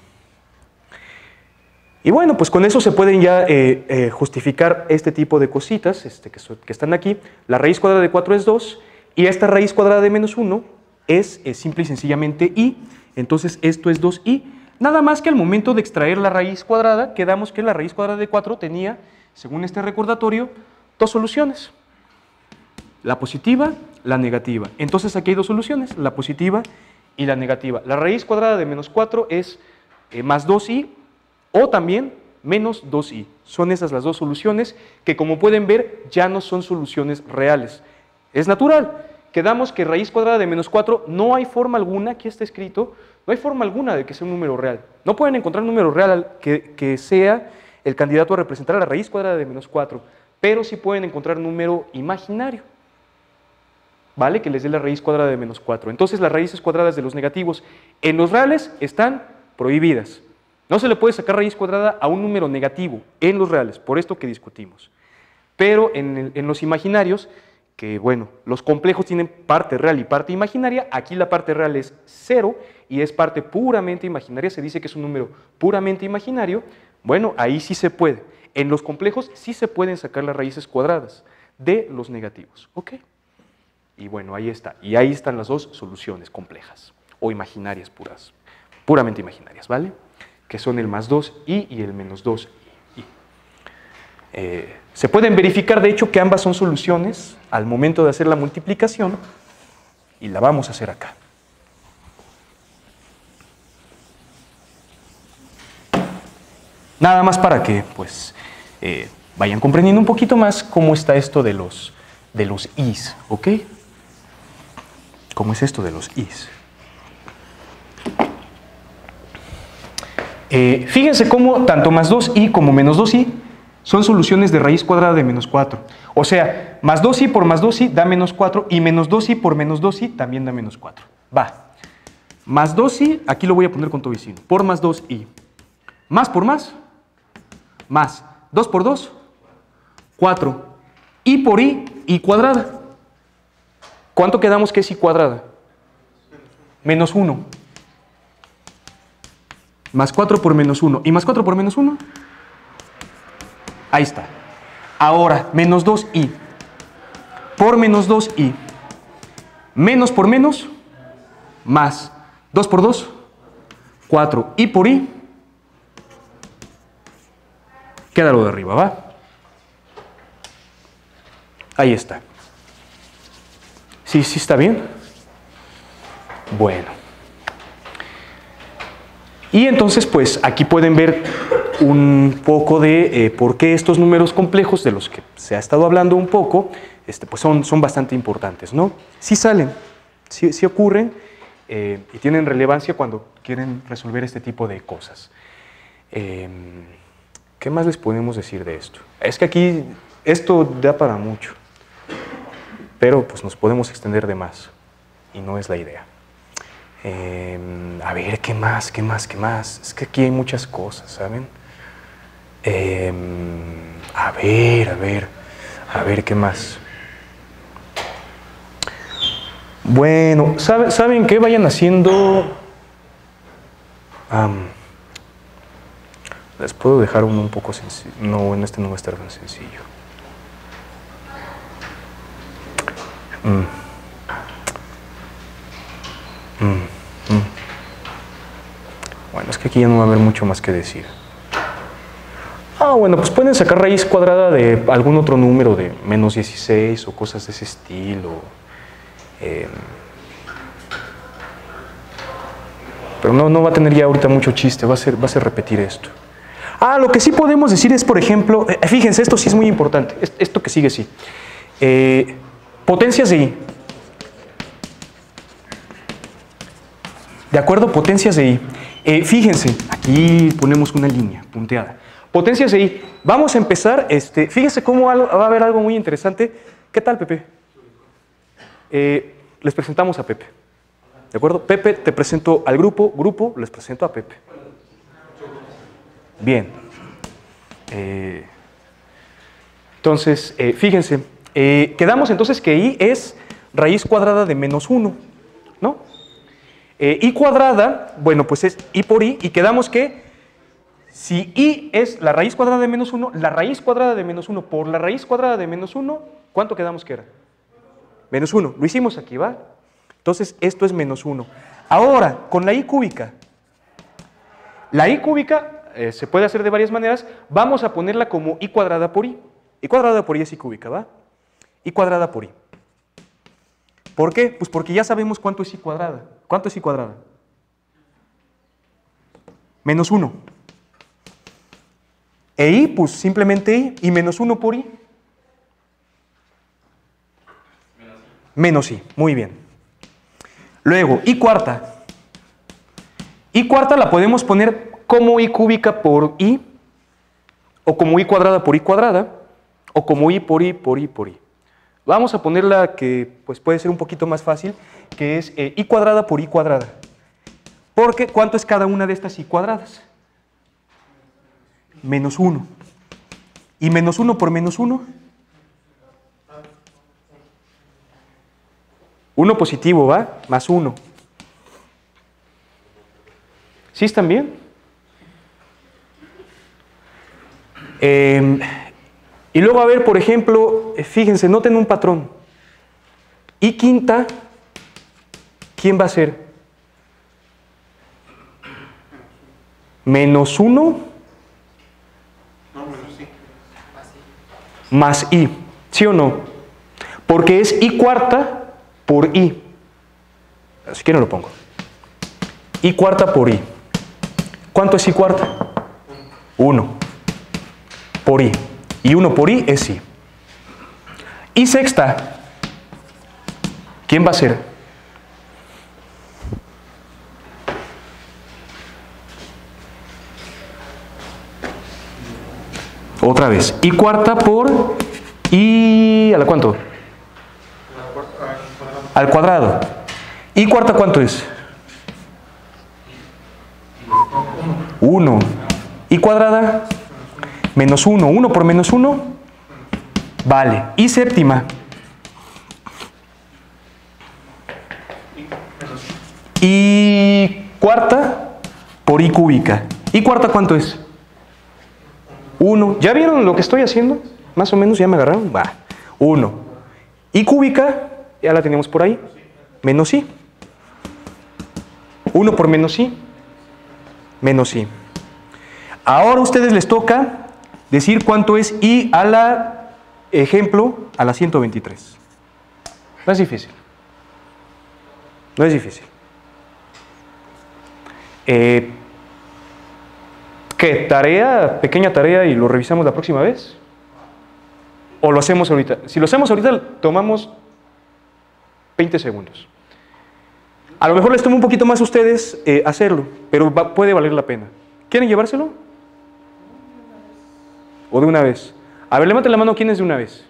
Y bueno, pues con eso se pueden ya eh, eh, justificar este tipo de cositas este, que, so, que están aquí. La raíz cuadrada de cuatro es dos y esta raíz cuadrada de menos uno es, es simple y sencillamente I. Entonces esto es dos i. Nada más que al momento de extraer la raíz cuadrada, quedamos que la raíz cuadrada de cuatro tenía, según este recordatorio, dos soluciones. La positiva, la negativa. Entonces aquí hay dos soluciones, la positiva y la negativa. La raíz cuadrada de menos cuatro es eh, más dos i o también menos dos i. Son esas las dos soluciones que, como pueden ver, ya no son soluciones reales. Es natural. Quedamos que raíz cuadrada de menos cuatro no hay forma alguna, aquí está escrito, no hay forma alguna de que sea un número real. No pueden encontrar un número real que, que sea el candidato a representar a la raíz cuadrada de menos cuatro, pero sí pueden encontrar un número imaginario, ¿vale? Que les dé la raíz cuadrada de menos cuatro. Entonces las raíces cuadradas de los negativos en los reales están prohibidas. No se le puede sacar raíz cuadrada a un número negativo en los reales, por esto que discutimos. Pero en, el, en los imaginarios, que bueno, los complejos tienen parte real y parte imaginaria, aquí la parte real es cero y es parte puramente imaginaria, se dice que es un número puramente imaginario, bueno, ahí sí se puede. En los complejos sí se pueden sacar las raíces cuadradas de los negativos, ¿ok? Y bueno, ahí está, y ahí están las dos soluciones complejas, o imaginarias puras, puramente imaginarias, ¿vale? Que son el más dos i y el menos dos i. Eh, se pueden verificar, de hecho, que ambas son soluciones al momento de hacer la multiplicación, y la vamos a hacer acá. Nada más para que pues, eh, vayan comprendiendo un poquito más cómo está esto de los, de los i's, ¿ok? ¿Cómo es esto de los i's? Eh, fíjense cómo tanto más dos i como menos dos i son soluciones de raíz cuadrada de menos cuatro. O sea, más dos i por más dos i da menos cuatro y menos dos i por menos dos i también da menos cuatro. Va. Más dos i, aquí lo voy a poner con todo vecino, por más dos i. Más por más, más. dos por dos, cuatro. I por i, i cuadrada. ¿Cuánto quedamos que es i cuadrada? Menos uno. Más cuatro por menos uno. ¿Y más cuatro por menos uno? Ahí está. Ahora, menos dos i. por menos dos i. Menos por menos, más. dos por dos, cuatro i por i. Queda lo de arriba, ¿va? Ahí está. ¿Sí, sí está bien? Bueno. Y entonces, pues, aquí pueden ver un poco de eh, por qué estos números complejos, de los que se ha estado hablando un poco, este, pues son, son bastante importantes, ¿no? Sí salen, sí, sí ocurren eh, y tienen relevancia cuando quieren resolver este tipo de cosas. Eh, ¿Qué más les podemos decir de esto? Es que aquí esto da para mucho, pero pues nos podemos extender de más y no es la idea. Eh, a ver, ¿qué más? ¿Qué más? ¿Qué más? Es que aquí hay muchas cosas, ¿saben? Eh, a ver, a ver, a ver, ¿qué más? Bueno, ¿saben, ¿saben qué? Vayan haciendo... Um, les puedo dejar uno un poco sencillo. No, en este no va a estar tan sencillo. Mm. Mm, mm. Bueno, es que aquí ya no va a haber mucho más que decir. Ah, bueno, pues pueden sacar raíz cuadrada de algún otro número de menos dieciséis o cosas de ese estilo. Eh, pero no, no va a tener ya ahorita mucho chiste, va a ser, va a ser repetir esto. Ah, lo que sí podemos decir es, por ejemplo, eh, fíjense, esto sí es muy importante, esto que sigue sí. Eh, potencias de i. ¿De acuerdo? Potencias de i. Eh, fíjense, aquí ponemos una línea punteada. Potencias de i. Vamos a empezar, este, fíjense cómo va a haber algo muy interesante. ¿Qué tal, Pepe? Eh, les presentamos a Pepe. ¿De acuerdo? Pepe, te presento al grupo, grupo, les presento a Pepe. Bien. Eh, entonces, eh, fíjense, eh, quedamos entonces que i es raíz cuadrada de menos uno, ¿no? Eh, i cuadrada, bueno, pues es i por i, y quedamos que si i es la raíz cuadrada de menos uno, la raíz cuadrada de menos uno por la raíz cuadrada de menos uno, ¿cuánto quedamos que era? Menos uno. Lo hicimos aquí, ¿va? Entonces, esto es menos uno. Ahora, con la i cúbica. La i cúbica eh, se puede hacer de varias maneras. Vamos a ponerla como i cuadrada por i. i cuadrada por i es i cúbica, ¿va? I cuadrada por i. ¿Por qué? Pues porque ya sabemos cuánto es i cuadrada. ¿Cuánto es i cuadrada? Menos uno. E i, pues simplemente i. ¿Y menos uno por i? Menos i. Muy bien. Luego, i cuarta. I cuarta la podemos poner como i cúbica por i, o como i cuadrada por i cuadrada, o como i por i por i por i. Vamos a ponerla que pues puede ser un poquito más fácil, que es eh, i cuadrada por i cuadrada. Porque, ¿cuánto es cada una de estas i cuadradas? Menos uno. ¿Y menos uno por menos uno? uno positivo, ¿va? Más uno. ¿Sí están bien? Eh, y luego, a ver, por ejemplo, fíjense, noten un patrón. I quinta, ¿quién va a ser? Menos uno. No, menos i. Más i. ¿Sí o no? Porque es i cuarta por i. Si quieren lo pongo. I cuarta por i. ¿Cuánto es i cuarta? uno por i. Y uno por i es i. I sexta. ¿Quién va a ser? Otra vez. I cuarta por i... ¿A la cuánto? Al cuadrado. ¿I cuarta cuánto es? uno. ¿I cuadrada? Menos uno. uno por menos uno. Vale. ¿I séptima? ¿I cuarta? Por i cúbica. ¿I cuarta cuánto es? uno. ¿Ya vieron lo que estoy haciendo? Más o menos, ¿ya me agarraron? Va. uno. Y cúbica, ya la tenemos por ahí, menos i. uno por menos i, menos i. Ahora a ustedes les toca decir cuánto es i a la, ejemplo, a la ciento veintitrés. No es difícil. No es difícil. Eh, ¿Qué? ¿Tarea? ¿Pequeña tarea y lo revisamos la próxima vez? ¿O lo hacemos ahorita? Si lo hacemos ahorita, tomamos veinte segundos. A lo mejor les toma un poquito más a ustedes eh, hacerlo, pero va, puede valer la pena. ¿Quieren llevárselo? ¿O de una vez? A ver, levanten la mano, ¿quiénes de una vez?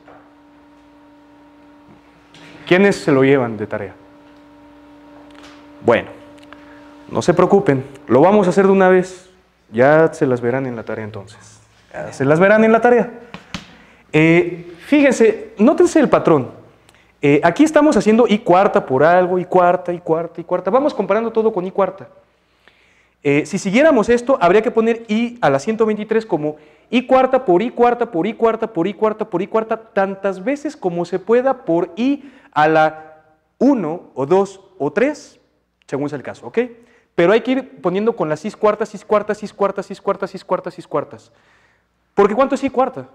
¿Quiénes se lo llevan de tarea? Bueno, no se preocupen, lo vamos a hacer de una vez. Ya se las verán en la tarea entonces. Ya se las verán en la tarea. Eh, fíjense, nótense el patrón. Eh, aquí estamos haciendo i cuarta por algo, i cuarta, i cuarta, i cuarta. Vamos comparando todo con i cuarta. Eh, si siguiéramos esto, habría que poner i a la ciento veintitrés como i cuarta por i cuarta por i cuarta por i cuarta por i cuarta tantas veces como se pueda por i a la uno o dos o tres, según sea el caso, ¿ok? Pero hay que ir poniendo con las cis cuartas, cis cuartas, cis cuartas, cis cuartas, cis cuartas, cis cuartas. Porque ¿cuánto es i cuarta?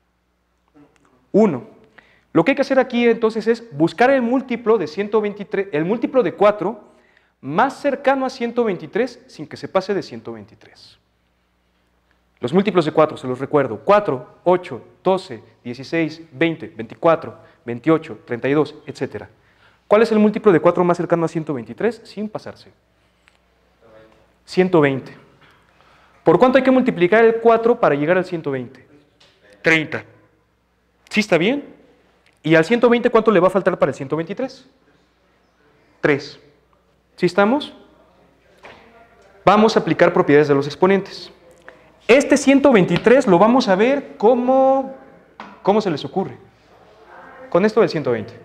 uno. Lo que hay que hacer aquí entonces es buscar el múltiplo de ciento veintitrés, el múltiplo de cuatro más cercano a ciento veintitrés sin que se pase de ciento veintitrés. Los múltiplos de cuatro, se los recuerdo, cuatro, ocho, doce, dieciséis, veinte, veinticuatro, veintiocho, treinta y dos, etcétera. ¿Cuál es el múltiplo de cuatro más cercano a ciento veintitrés sin pasarse? ciento veinte. ¿Por cuánto hay que multiplicar el cuatro para llegar al ciento veinte? treinta. ¿Sí está bien? ¿Y al ciento veinte cuánto le va a faltar para el ciento veintitrés? tres. ¿Sí estamos? Vamos a aplicar propiedades de los exponentes. Este ciento veintitrés lo vamos a ver cómo, cómo se les ocurre. Con esto del ciento veinte.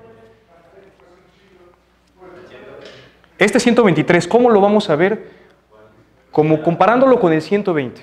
Este ciento veintitrés, ¿cómo lo vamos a ver? Como comparándolo con el ciento veinte.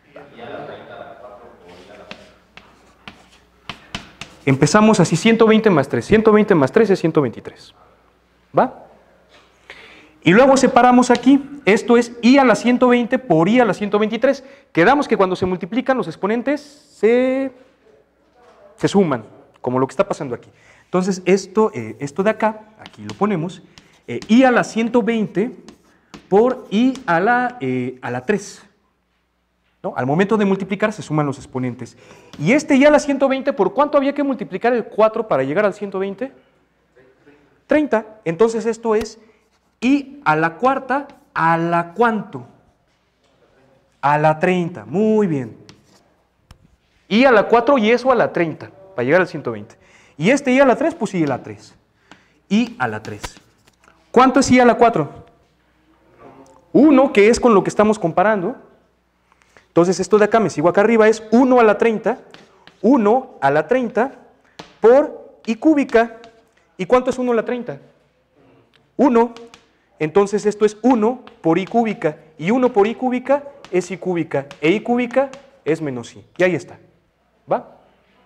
Empezamos así, ciento veinte más tres. ciento veinte más tres es ciento veintitrés. ¿Va? Y luego separamos aquí. Esto es i a la ciento veinte por i a la ciento veintitrés. Quedamos que cuando se multiplican los exponentes se, se suman, como lo que está pasando aquí. Entonces, esto, eh, esto de acá, aquí lo ponemos, eh, i a la ciento veinte por i a la, eh, a la tres. ¿No? Al momento de multiplicar se suman los exponentes. Y este i a la ciento veinte, ¿por cuánto había que multiplicar el cuatro para llegar al ciento veinte? treinta. Entonces esto es i a la cuarta a la ¿cuánto? A la treinta. Muy bien. I a la cuatro y eso a la treinta para llegar al ciento veinte. Y este i a la tres, pues i a la tres. I a la tres. ¿Cuánto es i a la cuatro? uno, que es con lo que estamos comparando. Entonces esto de acá, me sigo acá arriba, es uno a la treinta, uno a la treinta por i cúbica. ¿Y cuánto es uno a la treinta? uno. Entonces esto es uno por i cúbica. Y uno por i cúbica es i cúbica. E i cúbica es menos i. Y ahí está. ¿Va?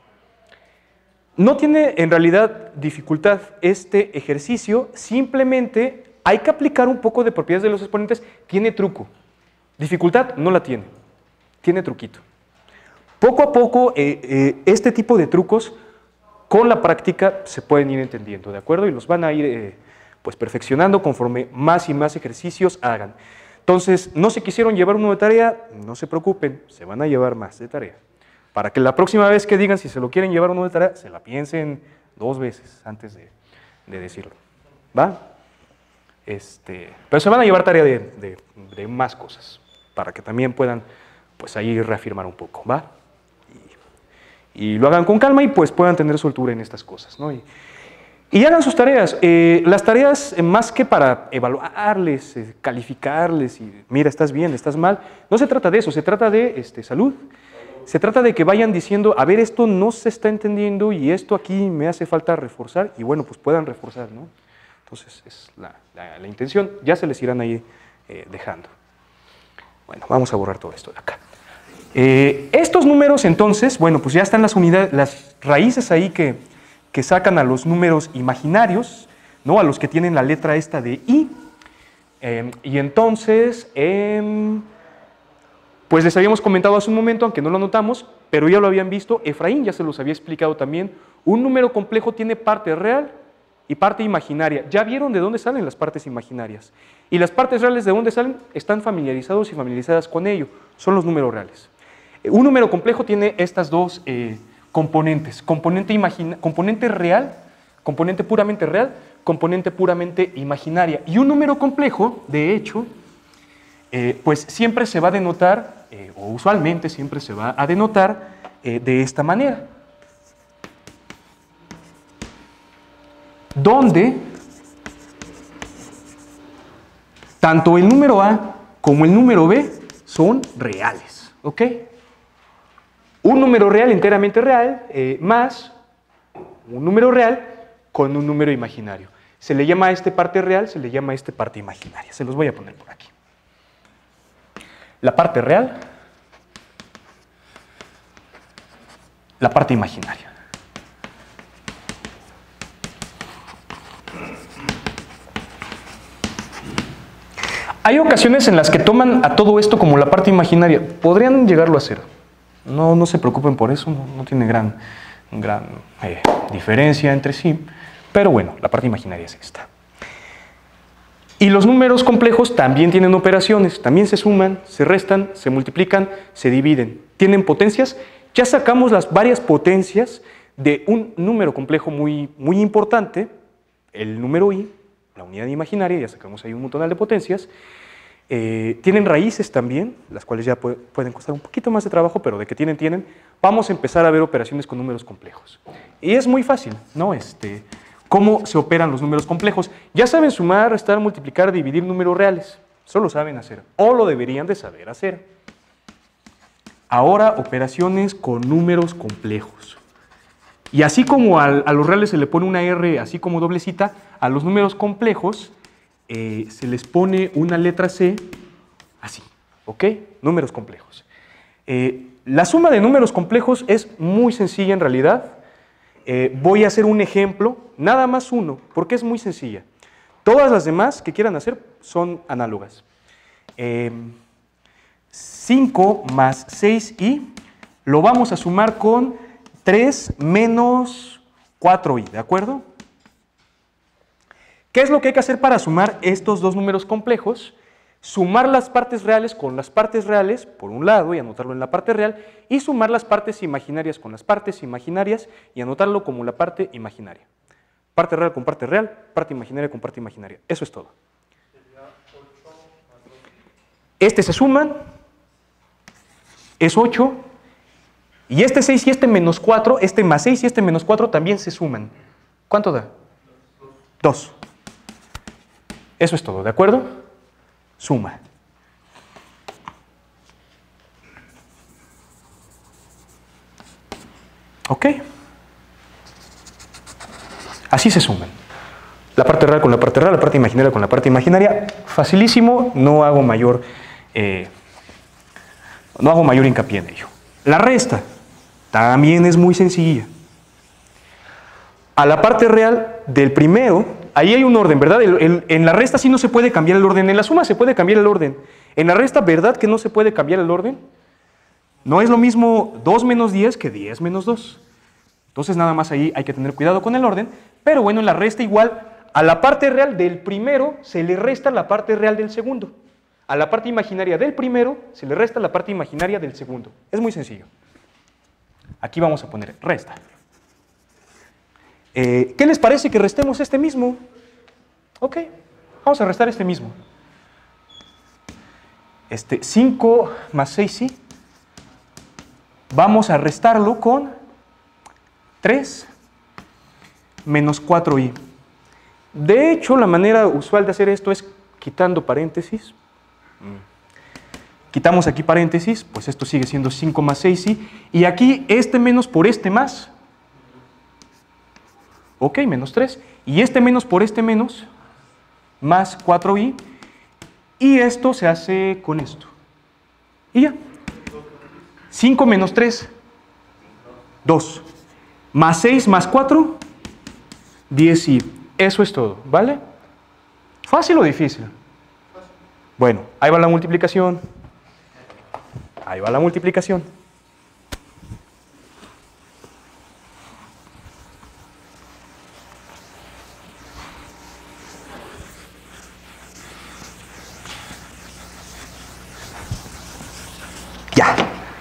No tiene en realidad dificultad este ejercicio, simplemente hay que aplicar un poco de propiedades de los exponentes. Tiene truco. Dificultad no la tiene. Tiene truquito. Poco a poco eh, eh, este tipo de trucos con la práctica se pueden ir entendiendo, ¿de acuerdo? Y los van a ir eh, pues perfeccionando conforme más y más ejercicios hagan. Entonces, no se quisieron llevar uno de tarea, no se preocupen, se van a llevar más de tarea. Para que la próxima vez que digan si se lo quieren llevar uno de tarea, se la piensen dos veces antes de, de decirlo. ¿Va? Este, pero se van a llevar tarea de, de, de más cosas, para que también puedan pues ahí reafirmar un poco, ¿va? Y, y lo hagan con calma y pues puedan tener soltura en estas cosas, ¿no? Y, y hagan sus tareas. Eh, las tareas, eh, más que para evaluarles, eh, calificarles, y mira, estás bien, estás mal, no se trata de eso, se trata de este, salud. Se trata de que vayan diciendo, a ver, esto no se está entendiendo y esto aquí me hace falta reforzar, y bueno, pues puedan reforzar, ¿no? Entonces, es la, la, la intención, ya se les irán ahí eh, dejando. Bueno, vamos a borrar todo esto de acá. Eh, estos números, entonces, bueno, pues ya están las unidades, las raíces ahí que, que sacan a los números imaginarios, ¿no? A los que tienen la letra esta de I. Eh, y entonces, eh, pues les habíamos comentado hace un momento, aunque no lo notamos, pero ya lo habían visto, Efraín ya se los había explicado también, un número complejo tiene parte real y parte imaginaria. ¿Ya vieron de dónde salen las partes imaginarias? Y las partes reales de dónde salen, están familiarizados y familiarizadas con ello, son los números reales. Un número complejo tiene estas dos eh, componentes, componente, imagina, componente real, componente puramente real, componente puramente imaginaria. Y un número complejo, de hecho, eh, pues siempre se va a denotar, eh, o usualmente siempre se va a denotar eh, de esta manera. Donde tanto el número A como el número B son reales, ¿ok? Un número real enteramente real eh, más un número real con un número imaginario. Se le llama a este parte real, se le llama a este parte imaginaria. Se los voy a poner por aquí. La parte real, la parte imaginaria. Hay ocasiones en las que toman a todo esto como la parte imaginaria. Podrían llegarlo a hacer. No, no se preocupen por eso, no, no tiene gran, gran eh, diferencia entre sí. Pero bueno, la parte imaginaria es esta. Y los números complejos también tienen operaciones, también se suman, se restan, se multiplican, se dividen. Tienen potencias. Ya sacamos las varias potencias de un número complejo muy, muy importante, el número i, la unidad imaginaria, ya sacamos ahí un montón de potencias. Eh, tienen raíces también, las cuales ya puede, pueden costar un poquito más de trabajo, pero de que tienen, tienen. Vamos a empezar a ver operaciones con números complejos. Y es muy fácil, ¿no? Este, ¿Cómo se operan los números complejos? Ya saben sumar, restar, multiplicar, dividir números reales. Eso lo saben hacer, o lo deberían de saber hacer. Ahora, operaciones con números complejos. Y así como a, a los reales se le pone una R, así como doblecita, a los números complejos eh, se les pone una letra C, así, ¿ok? Números complejos. Eh, la suma de números complejos es muy sencilla en realidad. Eh, voy a hacer un ejemplo, nada más uno, porque es muy sencilla. Todas las demás que quieran hacer son análogas. Eh, cinco más seis i lo vamos a sumar con tres menos cuatro i, ¿de acuerdo? ¿Qué es lo que hay que hacer para sumar estos dos números complejos? Sumar las partes reales con las partes reales, por un lado, y anotarlo en la parte real, y sumar las partes imaginarias con las partes imaginarias y anotarlo como la parte imaginaria. Parte real con parte real, parte imaginaria con parte imaginaria. Eso es todo. Este se suman, es ocho, y este seis y este menos cuatro, este más seis y este menos cuatro también se suman. ¿Cuánto da? dos. Eso es todo, ¿de acuerdo? Suma. ¿Ok? Así se suman. La parte real con la parte real, la parte imaginaria con la parte imaginaria. Facilísimo, no hago mayor, eh, no hago mayor hincapié en ello. La resta también es muy sencilla. A la parte real del primero, ahí hay un orden, ¿verdad? El, el, en la resta sí no se puede cambiar el orden, en la suma se puede cambiar el orden. En la resta, ¿verdad que no se puede cambiar el orden? No es lo mismo dos menos diez que diez menos dos. Entonces nada más ahí hay que tener cuidado con el orden, pero bueno, en la resta igual, a la parte real del primero se le resta la parte real del segundo. A la parte imaginaria del primero se le resta la parte imaginaria del segundo. Es muy sencillo. Aquí vamos a poner resta. Eh, ¿Qué les parece que restemos este mismo? Ok, vamos a restar este mismo. Este, cinco más seis i. Vamos a restarlo con tres menos cuatro i. De hecho, la manera usual de hacer esto es quitando paréntesis. Quitamos aquí paréntesis, pues esto sigue siendo cinco más seis i. Y aquí este menos por este más. Ok, menos tres. Y este menos por este menos, más cuatro i. Y esto se hace con esto. Y ya. cinco menos tres, dos. Más seis más cuatro, diez i. Eso es todo, ¿vale? ¿Fácil o difícil? Bueno, ahí va la multiplicación. Ahí va la multiplicación. Ya.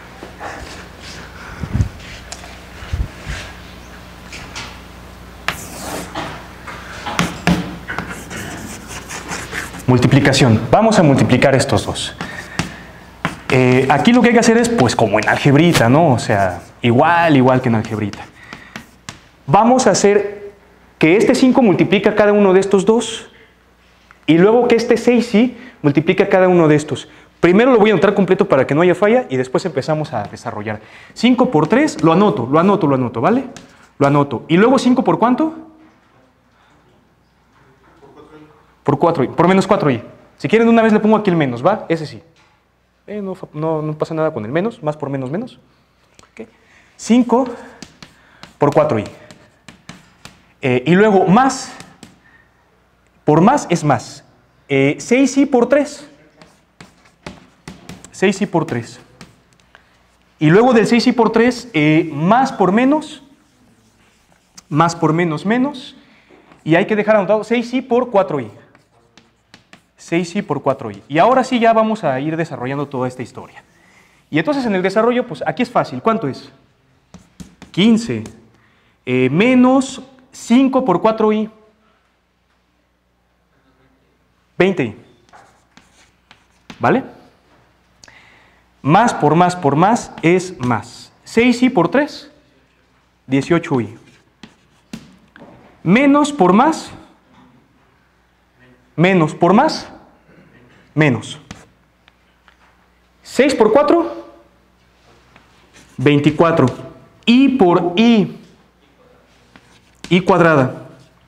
Multiplicación. Vamos a multiplicar estos dos. Eh, aquí lo que hay que hacer es, pues, como en algebrita, ¿no? O sea, igual, igual que en algebrita. Vamos a hacer que este cinco multiplica cada uno de estos dos y luego que este seis i multiplica cada uno de estos. Primero lo voy a anotar completo para que no haya falla y después empezamos a desarrollar. cinco por tres, lo anoto, lo anoto, lo anoto, ¿vale? Lo anoto. ¿Y luego cinco por cuánto? Por cuatro i, por menos cuatro i. Si quieren una vez le pongo aquí el menos, ¿va? Ese sí. Eh, no, no, no pasa nada con el menos, más por menos, menos. Okay. cinco por cuatro i. Eh, y luego más, por más es más. Eh, seis i por tres. seis i por tres. Y luego del seis i por tres, eh, más por menos, más por menos, menos. Y hay que dejar anotado seis i por cuatro i. seis i por cuatro i. Y ahora sí ya vamos a ir desarrollando toda esta historia. Y entonces en el desarrollo, pues aquí es fácil. ¿Cuánto es? quince eh, menos cinco por cuatro i. veinte i. ¿Vale? Más por más por más es más. seis i por tres, dieciocho i. Menos por más, menos por más, menos. seis por cuatro, veinticuatro. I por i, i cuadrada.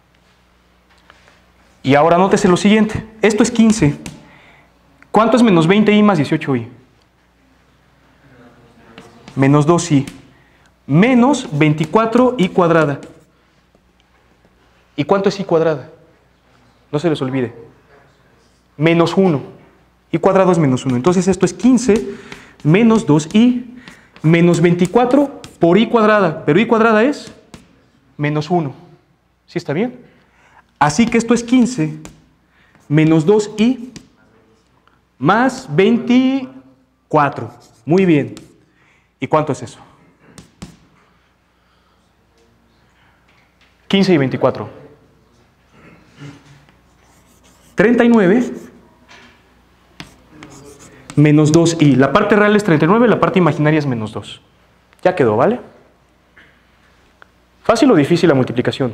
Y ahora nótese lo siguiente. Esto es quince. ¿Cuánto es menos veinte i más dieciocho i? Menos dos i. Menos veinticuatro i cuadrada. ¿Y cuánto es i cuadrada? No se les olvide. Menos uno. I cuadrado es menos uno. Entonces esto es quince menos dos i menos veinticuatro por i cuadrada. Pero i cuadrada es menos uno. ¿Sí está bien? Así que esto es quince menos dos i más veinticuatro. Muy bien. ¿Y cuánto es eso? quince y veinticuatro. treinta y nueve menos dos i. La parte real es treinta y nueve, la parte imaginaria es menos dos. Ya quedó, ¿vale? ¿Fácil o difícil la multiplicación?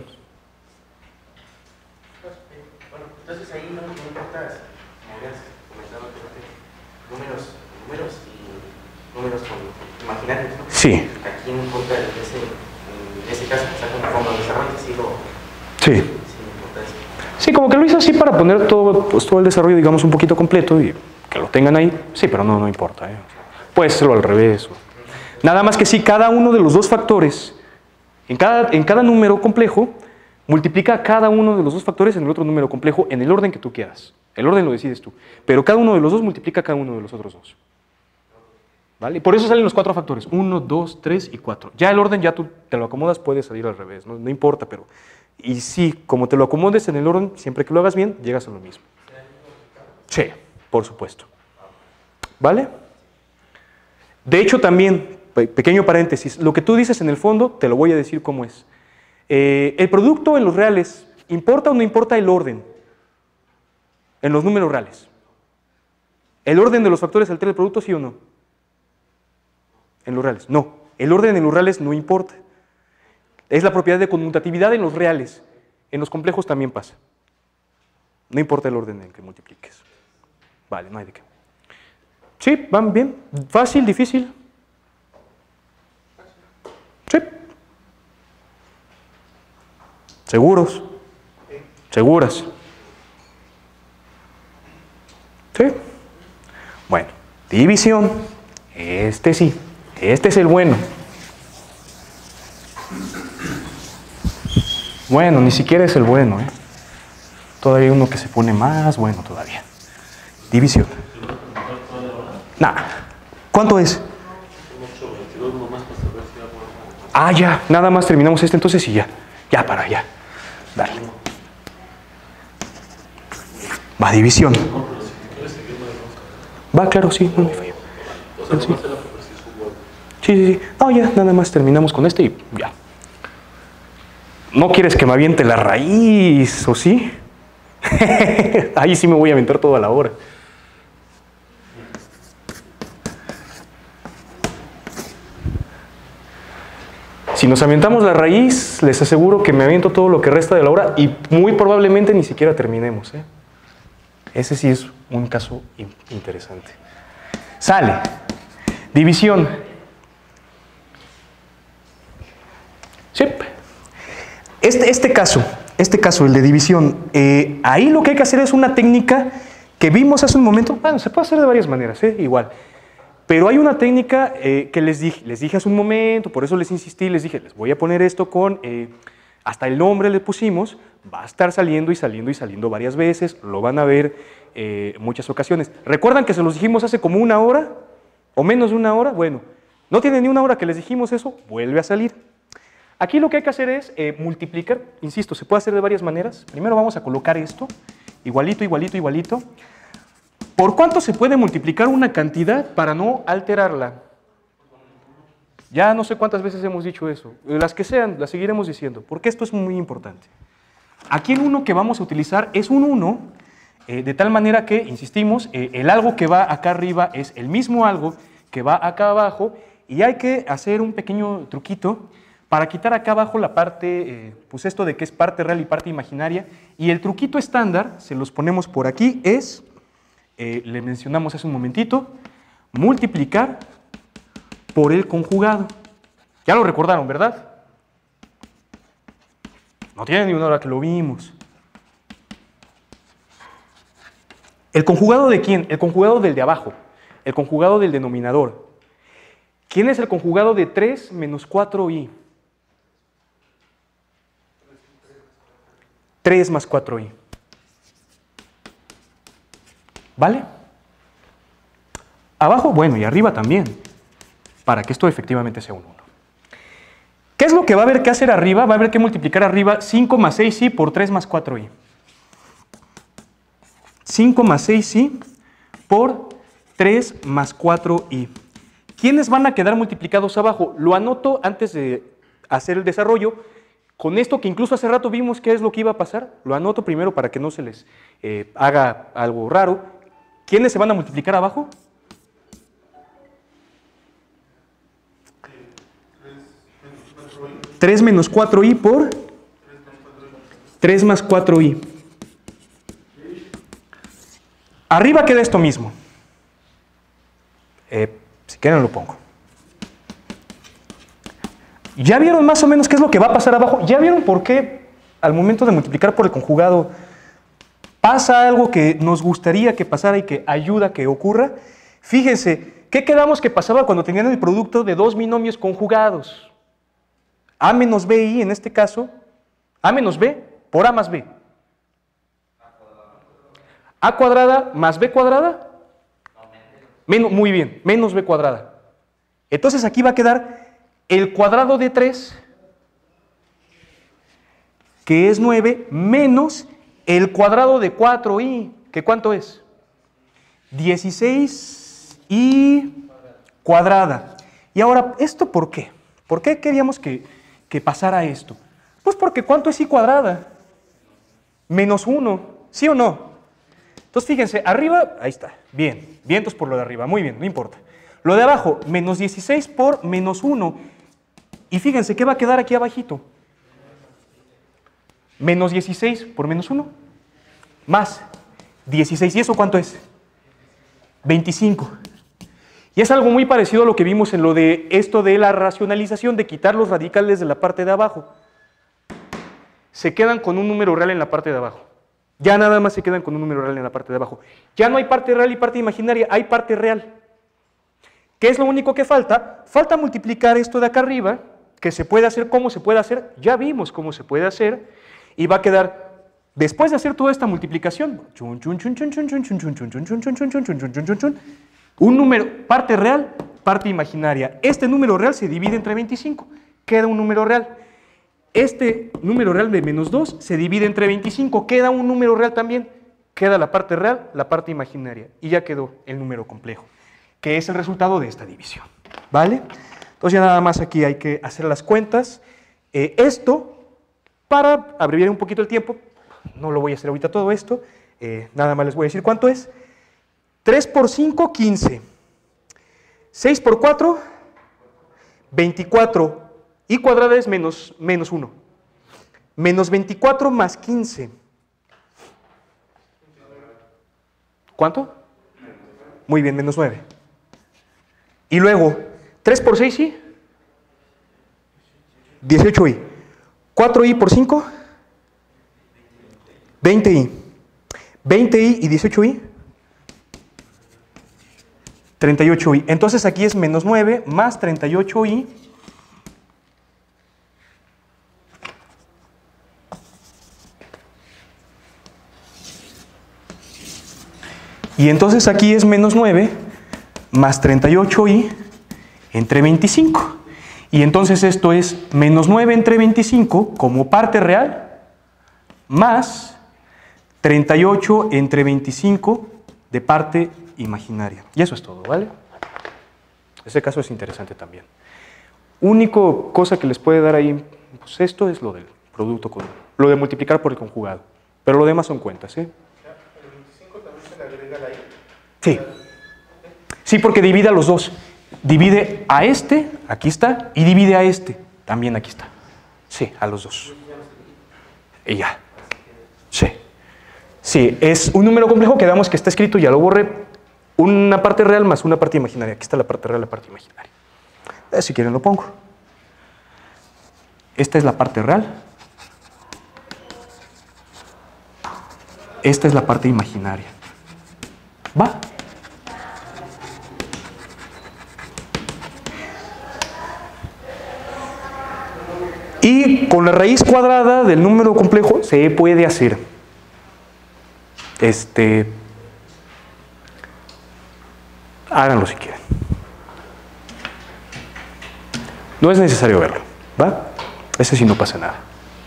Bueno, entonces ahí no, no importa, como habías comentado, números, números y números con imaginarios, ¿no? Sí. Aquí no importa en ese, en ese caso, o sea, como forma de desarrollo, sí lo... Sí. Sí, me importa eso. Sí, como que lo hice así para poner todo, pues, todo el desarrollo, digamos, un poquito completo y que lo tengan ahí. Sí, pero no, no importa. ¿eh? Puede serlo al revés. Nada más que sí, cada uno de los dos factores, en cada, en cada número complejo, multiplica cada uno de los dos factores en el otro número complejo en el orden que tú quieras. El orden lo decides tú. Pero cada uno de los dos multiplica cada uno de los otros dos. ¿Vale? Por eso salen los cuatro factores. Uno, dos, tres y cuatro. Ya el orden, ya tú te lo acomodas, puede salir al revés. No, no importa, pero... Y sí, como te lo acomodes en el orden, siempre que lo hagas bien, llegas a lo mismo. Sí, por supuesto. ¿Vale? De hecho, también, pequeño paréntesis, lo que tú dices en el fondo, te lo voy a decir cómo es. Eh, el producto en los reales, ¿importa o no importa el orden? En los números reales. ¿El orden de los factores altera el producto, sí o no? En los reales. No, el orden en los reales no importa. Es la propiedad de conmutatividad en los reales. En los complejos también pasa. No importa el orden en el que multipliques. Vale, no hay de qué. Sí, van bien. Fácil, difícil. Sí. ¿Seguros? ¿Seguras? Sí. Bueno, división. Este sí. Este es el bueno. Bueno, ni siquiera es el bueno, ¿eh? Todavía hay uno que se pone más bueno todavía. División. Nah. ¿Cuánto es? Ah, ya. Nada más terminamos este entonces y ya. Ya, para, ya. Dale. Va, división. Va, claro, sí. No me fallo. Sí. Sí, sí, sí. No, ya. Nada más terminamos con este y ya. ¿No quieres que me aviente la raíz, o sí? Ahí sí me voy a aventar toda la hora. Si nos aventamos la raíz, les aseguro que me aviento todo lo que resta de la hora y muy probablemente ni siquiera terminemos, ¿eh? Ese sí es un caso interesante. Sale. División. Sí. Este, este caso, este caso, el de división, eh, ahí lo que hay que hacer es una técnica que vimos hace un momento. Bueno, se puede hacer de varias maneras, ¿eh? Igual. Pero hay una técnica eh, que les dije, les dije hace un momento, por eso les insistí, les dije, les voy a poner esto con, eh, hasta el nombre le pusimos, va a estar saliendo y saliendo y saliendo varias veces, lo van a ver eh, en muchas ocasiones. ¿Recuerdan que se los dijimos hace como una hora? ¿O menos de una hora? Bueno, no tiene ni una hora que les dijimos eso, vuelve a salir. Aquí lo que hay que hacer es eh, multiplicar, insisto, se puede hacer de varias maneras. Primero vamos a colocar esto, igualito, igualito, igualito. ¿Por cuánto se puede multiplicar una cantidad para no alterarla? Ya no sé cuántas veces hemos dicho eso. Las que sean, las seguiremos diciendo, porque esto es muy importante. Aquí el uno que vamos a utilizar es un uno, eh, de tal manera que, insistimos, eh, el algo que va acá arriba es el mismo algo que va acá abajo, y hay que hacer un pequeño truquito para quitar acá abajo la parte, eh, pues esto de que es parte real y parte imaginaria, y el truquito estándar, se los ponemos por aquí, es... Eh, le mencionamos hace un momentito, multiplicar por el conjugado. Ya lo recordaron, ¿verdad? No tiene ni una hora que lo vimos. ¿El conjugado de quién? El conjugado del de abajo, el conjugado del denominador. ¿Quién es el conjugado de tres menos cuatro i? tres más cuatro i. ¿Vale? Abajo, bueno, y arriba también, para que esto efectivamente sea un uno. ¿Qué es lo que va a haber que hacer arriba? Va a haber que multiplicar arriba cinco más seis i por tres más cuatro i. cinco más seis i por tres más cuatro i. ¿Quiénes van a quedar multiplicados abajo? Lo anoto antes de hacer el desarrollo. Con esto que incluso hace rato vimos qué es lo que iba a pasar, lo anoto primero para que no se les eh, haga algo raro. ¿Quiénes se van a multiplicar abajo? tres menos cuatro i por tres más cuatro i. Arriba queda esto mismo. Eh, si quieren lo pongo. ¿Ya vieron más o menos qué es lo que va a pasar abajo? ¿Ya vieron por qué al momento de multiplicar por el conjugado pasa algo que nos gustaría que pasara y que ayuda a que ocurra? Fíjense, ¿qué quedamos que pasaba cuando tenían el producto de dos binomios conjugados? A menos bi, en este caso, a menos b por a más b. A cuadrada más b cuadrada. Menos, muy bien, menos b cuadrada. Entonces aquí va a quedar el cuadrado de tres, que es nueve, menos el cuadrado de cuatro i, que ¿cuánto es? dieciséis i cuadrada. Y ahora, ¿esto por qué? ¿Por qué queríamos que, que pasara esto? Pues porque ¿cuánto es i cuadrada? Menos uno, ¿sí o no? Entonces fíjense, arriba, ahí está, bien, vientos por lo de arriba, muy bien, no importa. Lo de abajo, menos dieciséis por menos uno. Y fíjense, ¿qué va a quedar aquí abajito? Menos dieciséis por menos uno, más dieciséis. ¿Y eso cuánto es? veinticinco. Y es algo muy parecido a lo que vimos en lo de esto de la racionalización, de quitar los radicales de la parte de abajo. Se quedan con un número real en la parte de abajo. Ya nada más se quedan con un número real en la parte de abajo. Ya no hay parte real y parte imaginaria, hay parte real. ¿Qué es lo único que falta? Falta multiplicar esto de acá arriba que se puede hacer, ¿cómo se puede hacer? Ya vimos cómo se puede hacer y va a quedar, después de hacer toda esta multiplicación, un número, parte real, parte imaginaria. Este número real se divide entre veinticinco, queda un número real. Este número real de menos dos se divide entre veinticinco, queda un número real también, queda la parte real, la parte imaginaria, y ya quedó el número complejo, que es el resultado de esta división, ¿vale? Entonces ya nada más aquí hay que hacer las cuentas. Eh, esto, para abreviar un poquito el tiempo, no lo voy a hacer ahorita todo esto, eh, nada más les voy a decir cuánto es. tres por cinco, quince. seis por cuatro, veinticuatro. Y cuadrada es menos, menos uno. Menos veinticuatro más quince. ¿Cuánto? Muy bien, menos nueve. Y luego, tres por seis, ¿sí? dieciocho i. cuatro i por cinco, veinte i. veinte i y dieciocho i, treinta y ocho i. Entonces aquí es menos nueve más treinta y ocho i. Y entonces aquí es menos nueve más treinta y ocho i entre veinticinco. Y entonces esto es menos nueve entre veinticinco como parte real más treinta y ocho entre veinticinco de parte imaginaria. Y eso es todo, ¿vale? Ese caso es interesante también. Único cosa que les puede dar ahí, pues esto es lo del producto con, lo de multiplicar por el conjugado. Pero lo demás son cuentas, ¿eh? Sí. Sí, porque divide a los dos. Divide a este, aquí está, y divide a este, también aquí está. Sí, a los dos. Y ya. Sí. Sí, es un número complejo que damos que está escrito, ya lo borré. Una parte real más una parte imaginaria. Aquí está la parte real, la parte imaginaria. Eh, si quieren lo pongo. Esta es la parte real. Esta es la parte imaginaria. ¿Va? Y con la raíz cuadrada del número complejo se puede hacer. Este, háganlo si quieren. No es necesario verlo, ¿va? Ese sí no pasa nada.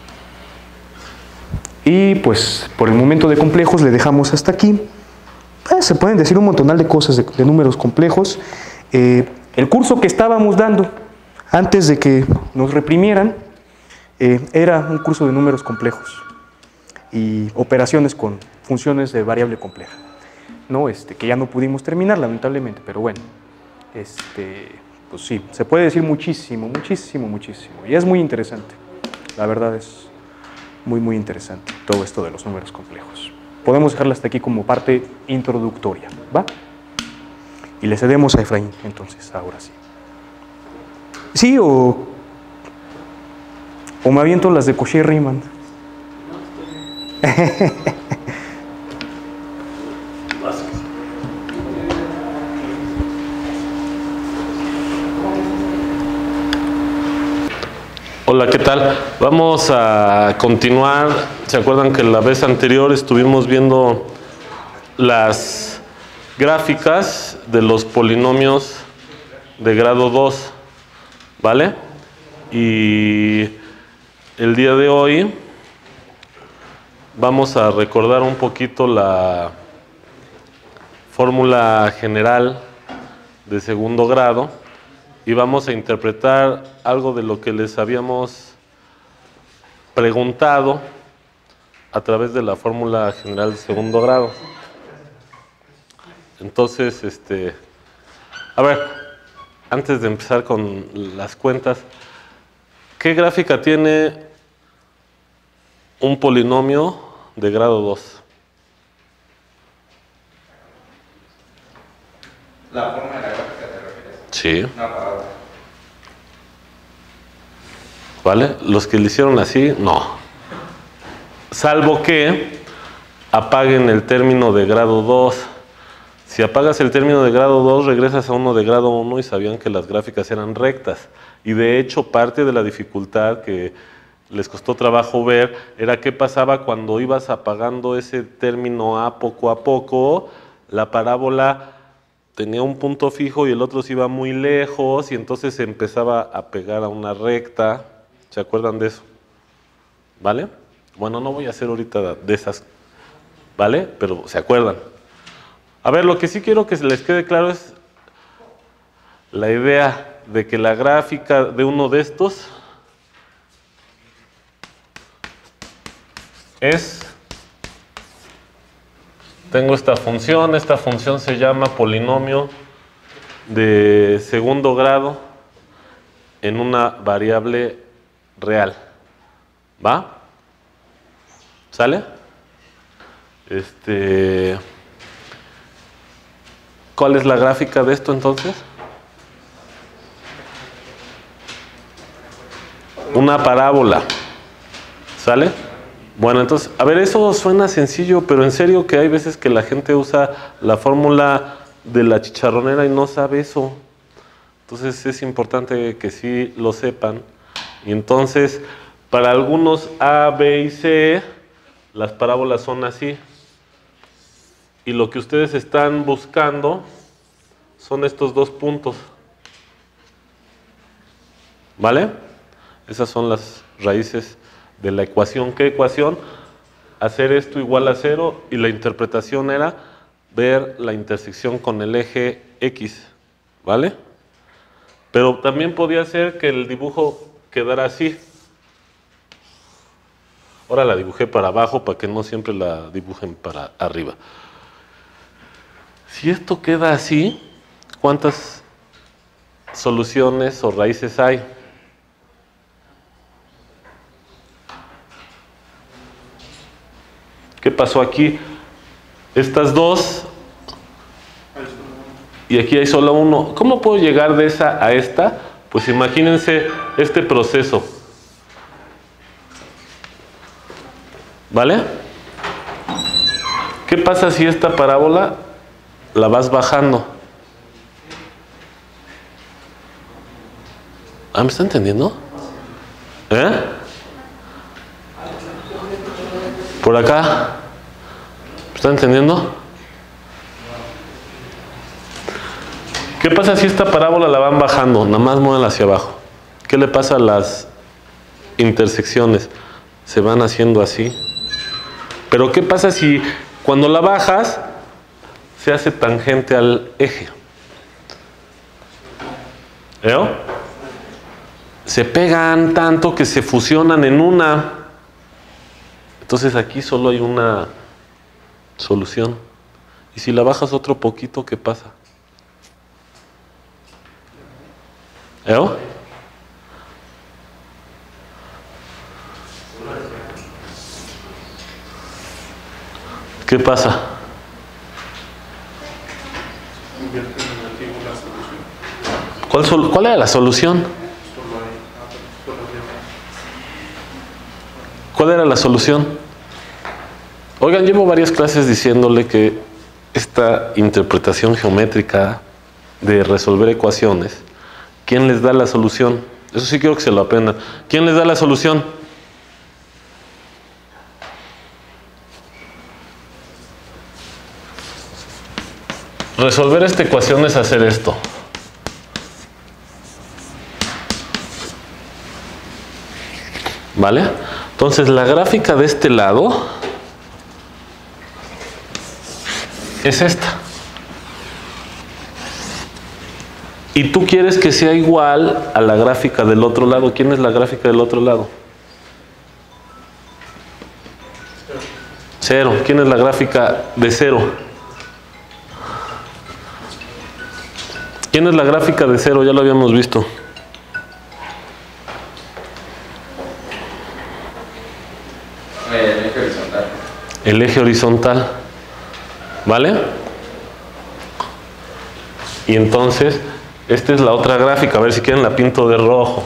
Y pues por el momento de complejos le dejamos hasta aquí. Eh, se pueden decir un montonal de cosas de, de números complejos. Eh, el curso que estábamos dando antes de que nos reprimieran eh, era un curso de números complejos y operaciones con funciones de variable compleja, ¿no? Este, que ya no pudimos terminar lamentablemente, pero bueno, este, pues sí, se puede decir muchísimo, muchísimo, muchísimo, y es muy interesante, la verdad es muy, muy interesante todo esto de los números complejos. Podemos dejarla hasta aquí como parte introductoria, ¿va? Y le cedemos a Efraín, entonces, ahora sí. Sí, o, o me aviento las de Cauchy Riemann. Hola, ¿qué tal? Vamos a continuar. ¿Se acuerdan que la vez anterior estuvimos viendo las gráficas de los polinomios de grado dos? ¿Vale? Y el día de hoy vamos a recordar un poquito la fórmula general de segundo grado y vamos a interpretar algo de lo que les habíamos preguntado a través de la fórmula general de segundo grado. Entonces, este, a ver, antes de empezar con las cuentas, ¿qué gráfica tiene un polinomio de grado dos? ¿La forma de la gráfica te refieres? Sí. Una palabra. ¿Vale? Los que le hicieron así, no. Salvo que apaguen el término de grado dos. Si apagas el término de grado dos, regresas a uno de grado uno y sabían que las gráficas eran rectas. Y de hecho, parte de la dificultad que les costó trabajo ver era qué pasaba cuando ibas apagando ese término A poco a poco, la parábola tenía un punto fijo y el otro se iba muy lejos y entonces se empezaba a pegar a una recta. ¿Se acuerdan de eso? ¿Vale? Bueno, no voy a hacer ahorita de esas, ¿vale? Pero ¿se acuerdan? A ver, lo que sí quiero que se les quede claro es la idea de que la gráfica de uno de estos es, tengo esta función, esta función se llama polinomio de segundo grado en una variable real. ¿Va? ¿Sale? Este, ¿cuál es la gráfica de esto entonces? Una parábola. ¿Sale? Bueno, entonces, a ver, eso suena sencillo, pero en serio que hay veces que la gente usa la fórmula de la chicharronera y no sabe eso. Entonces es importante que sí lo sepan. Y entonces, para algunos A, B y C, las parábolas son así. Y lo que ustedes están buscando son estos dos puntos. ¿Vale? Esas son las raíces de la ecuación. ¿Qué ecuación? Hacer esto igual a cero y la interpretación era ver la intersección con el eje X. ¿Vale? Pero también podía ser que el dibujo quedara así. Ahora la dibujé para abajo para que no siempre la dibujen para arriba. Si esto queda así, ¿cuántas soluciones o raíces hay? ¿Qué pasó aquí? Estas dos, y aquí hay solo uno. ¿Cómo puedo llegar de esa a esta? Pues imagínense este proceso. ¿Vale? ¿Qué pasa si esta parábola la vas bajando? ¿Ah, me está entendiendo? ¿Eh? Por acá. ¿Me está entendiendo? ¿Qué pasa si esta parábola la van bajando? Nada más mueven hacia abajo. ¿Qué le pasa a las intersecciones? Se van haciendo así. Pero ¿qué pasa si cuando la bajas se hace tangente al eje? ¿Veo? Se pegan tanto que se fusionan en una. Entonces aquí solo hay una solución. Y si la bajas otro poquito, ¿qué pasa? ¿Veo? ¿Qué pasa? ¿Cuál, sol- ¿Cuál era la solución? ¿Cuál era la solución? Oigan, llevo varias clases diciéndole que esta interpretación geométrica de resolver ecuaciones, ¿quién les da la solución? Eso sí quiero que se lo aprendan. ¿Quién les da la solución? Resolver esta ecuación es hacer esto. ¿Vale? Entonces la gráfica de este lado es esta. Y tú quieres que sea igual a la gráfica del otro lado. ¿Quién es la gráfica del otro lado? Cero. ¿Quién es la gráfica de cero? ¿Quién es la gráfica de cero? Ya lo habíamos visto. El eje horizontal. El eje horizontal. ¿Vale? Y entonces, esta es la otra gráfica. A ver si quieren la pinto de rojo.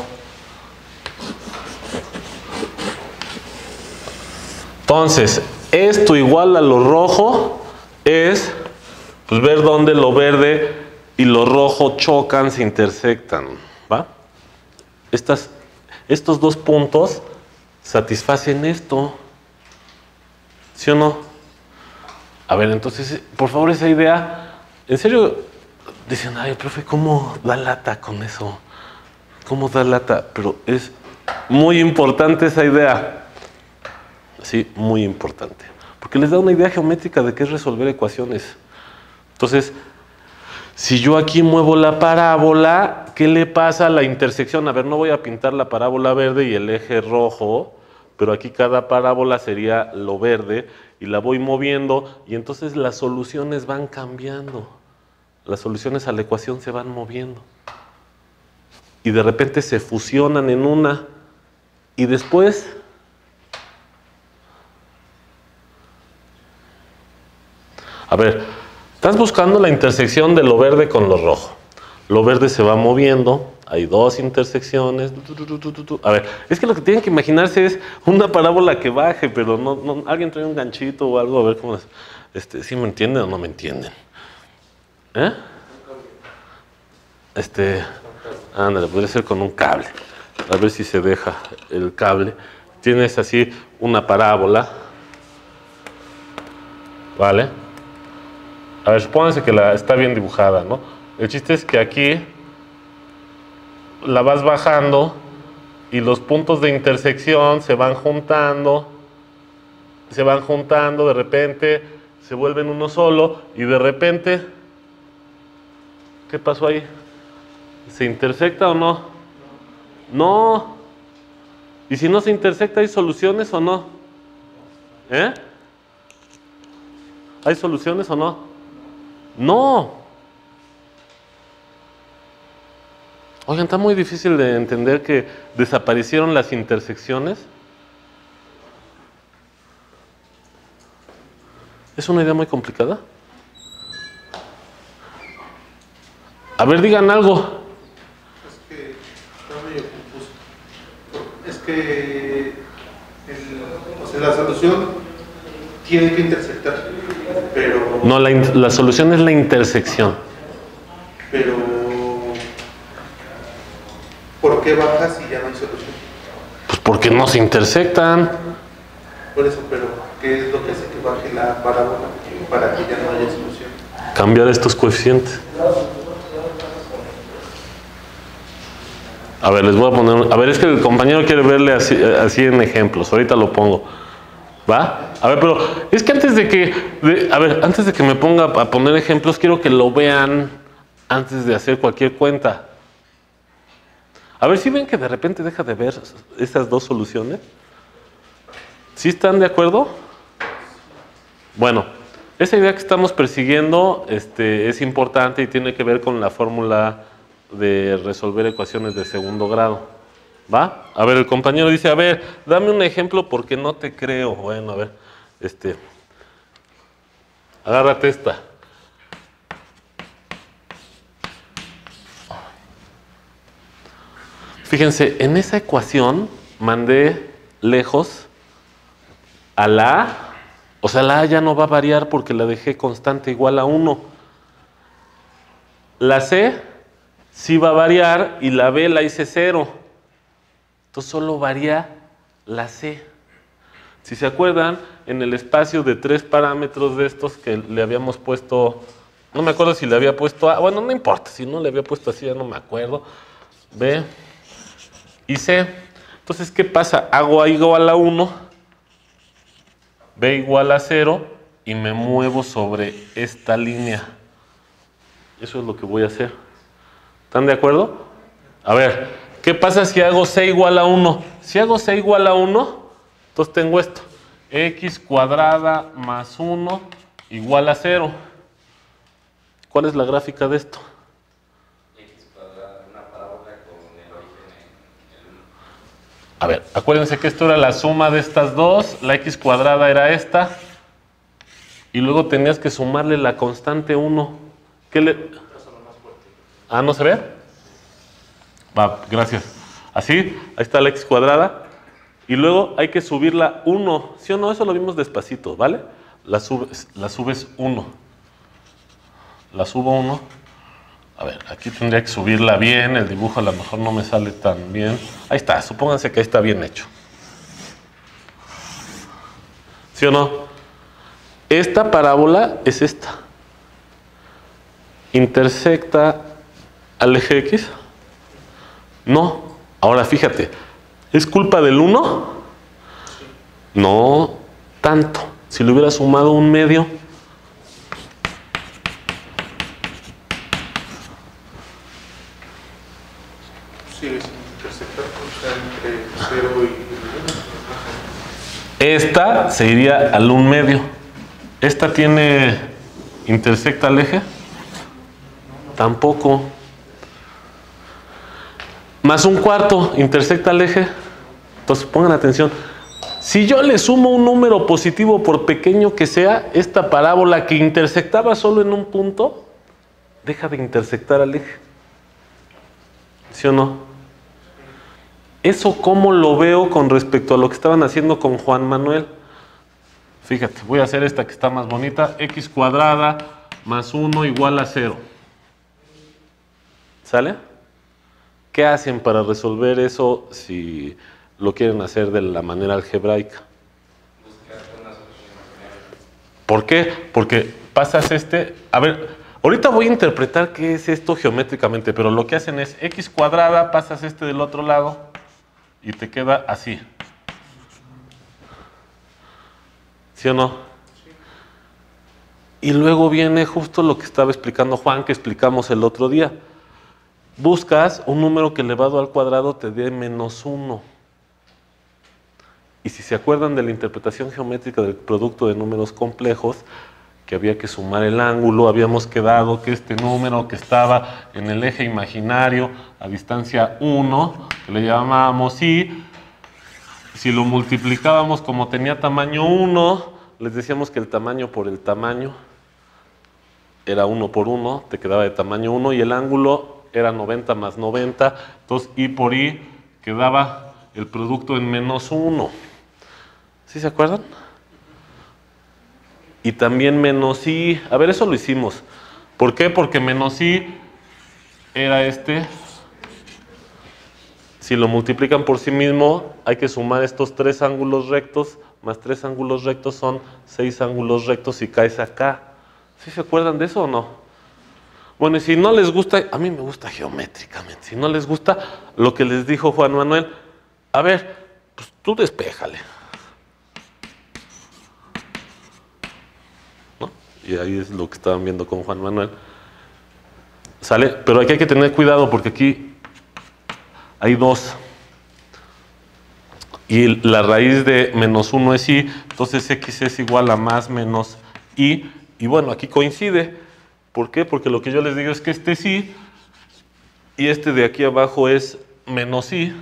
Entonces, esto igual a lo rojo es pues ver dónde lo verde y lo rojo chocan, se intersectan, ¿va? Estas, estos dos puntos satisfacen esto, ¿sí o no? A ver, entonces, por favor, esa idea, en serio, dicen, ay, profe, ¿cómo da lata con eso? ¿Cómo da lata? Pero es muy importante esa idea. Sí, muy importante. Porque les da una idea geométrica de qué es resolver ecuaciones. Entonces, si yo aquí muevo la parábola, ¿qué le pasa a la intersección? A ver, no voy a pintar la parábola verde y el eje rojo, pero aquí cada parábola sería lo verde y la voy moviendo y entonces las soluciones van cambiando. Las soluciones a la ecuación se van moviendo. Y de repente se fusionan en una y después a ver, estás buscando la intersección de lo verde con lo rojo. Lo verde se va moviendo, hay dos intersecciones. A ver, es que lo que tienen que imaginarse es una parábola que baje, pero no, no alguien trae un ganchito o algo, a ver cómo es. Este, ¿sí me entienden o no me entienden? ¿Eh? Este, ándale, podría ser con un cable. A ver si se deja el cable. Tienes así una parábola. ¿Vale? A ver, supónganse que la, está bien dibujada, ¿no? El chiste es que aquí la vas bajando y los puntos de intersección se van juntando, se van juntando, de repente se vuelven uno solo y de repente, ¿qué pasó ahí? ¿Se intersecta o no? No. ¿Y si no se intersecta, hay soluciones o no? ¿Eh? ¿Hay soluciones o no? No. Oigan, está muy difícil de entender que desaparecieron las intersecciones. ¿Es una idea muy complicada? A ver, digan algo. Es que está medio confuso. Es que el, o sea, la solución tiene que intersectar, pero... No, la, la solución es la intersección. Pero... ¿por qué baja si ya no hay solución? Pues porque no se intersectan. Por eso, pero ¿qué es lo que hace que baje la parábola para que ya no haya solución? Cambiar estos coeficientes. A ver, les voy a poner... A ver, es que el compañero quiere verle así, así en ejemplos. Ahorita lo pongo. ¿Va? A ver, pero es que antes de que... De, a ver, antes de que me ponga a poner ejemplos, quiero que lo vean antes de hacer cualquier cuenta. A ver si ven que de repente deja de ver estas dos soluciones. ¿Sí están de acuerdo? Bueno, esa idea que estamos persiguiendo este, es importante y tiene que ver con la fórmula de resolver ecuaciones de segundo grado. ¿Va? A ver, el compañero dice, a ver, dame un ejemplo porque no te creo. Bueno, a ver, este, agárrate esta. Fíjense, en esa ecuación mandé lejos a la A. O sea, la A ya no va a variar porque la dejé constante igual a uno. La C sí va a variar y la B la hice cero. Entonces solo varía la C. Si se acuerdan, en el espacio de tres parámetros de estos que le habíamos puesto, no me acuerdo si le había puesto A, bueno, no importa, si no le había puesto así, ya no me acuerdo. B y C. Entonces, ¿qué pasa? Hago A igual a uno, B igual a cero y me muevo sobre esta línea. Eso es lo que voy a hacer. ¿Están de acuerdo? A ver, ¿qué pasa si hago C igual a uno? Si hago C igual a uno, entonces tengo esto. X cuadrada más uno igual a cero. ¿Cuál es la gráfica de esto? X cuadrada, una parábola con el origen en el uno. A ver, acuérdense que esto era la suma de estas dos. La X cuadrada era esta. Y luego tenías que sumarle la constante uno. ¿Qué le...? Ah, ¿no se ve? Va, gracias. Así, ahí está la X cuadrada. Y luego hay que subirla uno. ¿Sí o no? Eso lo vimos despacito, ¿vale? La subes, la subes uno. la subo uno. A ver, aquí tendría que subirla bien, el dibujo a lo mejor no me sale tan bien. Ahí está, supónganse que ahí está bien hecho. ¿Sí o no? Esta parábola es esta. ¿Intersecta al eje X? No. Ahora fíjate, ¿es culpa del uno? No tanto. Si le hubiera sumado un medio. Sigue sin intersectar, o sea, entre cero y uno. Esta se iría al un medio. ¿Esta tiene intersecta al eje? Tampoco. Más un cuarto intersecta al eje. Entonces pongan atención. Si yo le sumo un número positivo, por pequeño que sea, esta parábola que intersectaba solo en un punto, deja de intersectar al eje. ¿Sí o no? ¿Eso cómo lo veo con respecto a lo que estaban haciendo con Juan Manuel? Fíjate, voy a hacer esta que está más bonita. X cuadrada más uno igual a cero. ¿Sale? ¿Qué hacen para resolver eso si lo quieren hacer de la manera algebraica? ¿Por qué? Porque pasas este... A ver, ahorita voy a interpretar qué es esto geométricamente, pero lo que hacen es X cuadrada, pasas este del otro lado y te queda así. ¿Sí o no? Y luego viene justo lo que estaba explicando Juan, que explicamos el otro día. Buscas un número que elevado al cuadrado te dé menos uno. Y si se acuerdan de la interpretación geométrica del producto de números complejos, que había que sumar el ángulo, habíamos quedado que este número que estaba en el eje imaginario a distancia uno, que le llamábamos y, si lo multiplicábamos como tenía tamaño uno, les decíamos que el tamaño por el tamaño era uno por uno, te quedaba de tamaño uno, y el ángulo era noventa más noventa, entonces I por I quedaba el producto en menos uno. ¿Sí se acuerdan? Y también menos I, a ver, eso lo hicimos. ¿Por qué? Porque menos I era este. Si lo multiplican por sí mismo, hay que sumar estos tres ángulos rectos, más tres ángulos rectos son seis ángulos rectos y caes acá. ¿Sí se acuerdan de eso o no? Bueno, y si no les gusta, a mí me gusta geométricamente, si no les gusta lo que les dijo Juan Manuel, a ver, pues tú despéjale. ¿No? Y ahí es lo que estaban viendo con Juan Manuel. ¿Sale? Pero aquí hay que tener cuidado porque aquí hay dos. Y la raíz de menos uno es I, entonces X es igual a más menos I. Y bueno, aquí coincide. ¿Por qué? Porque lo que yo les digo es que este es I y este de aquí abajo es menos I.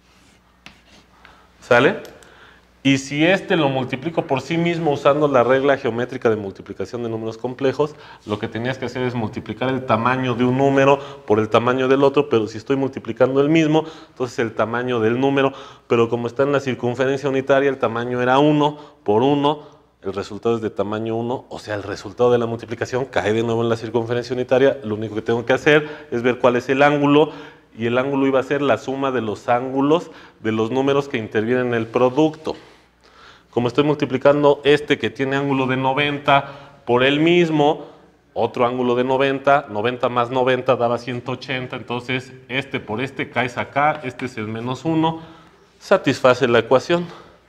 ¿Sale? Y si este lo multiplico por sí mismo usando la regla geométrica de multiplicación de números complejos, lo que tenías que hacer es multiplicar el tamaño de un número por el tamaño del otro, pero si estoy multiplicando el mismo, entonces el tamaño del número, pero como está en la circunferencia unitaria, el tamaño era uno por uno, el resultado es de tamaño uno, o sea, el resultado de la multiplicación cae de nuevo en la circunferencia unitaria, lo único que tengo que hacer es ver cuál es el ángulo, y el ángulo iba a ser la suma de los ángulos de los números que intervienen en el producto. Como estoy multiplicando este que tiene ángulo de noventa por el mismo, otro ángulo de noventa, noventa más noventa daba ciento ochenta, entonces este por este caes acá, este es el menos uno, satisface la ecuación.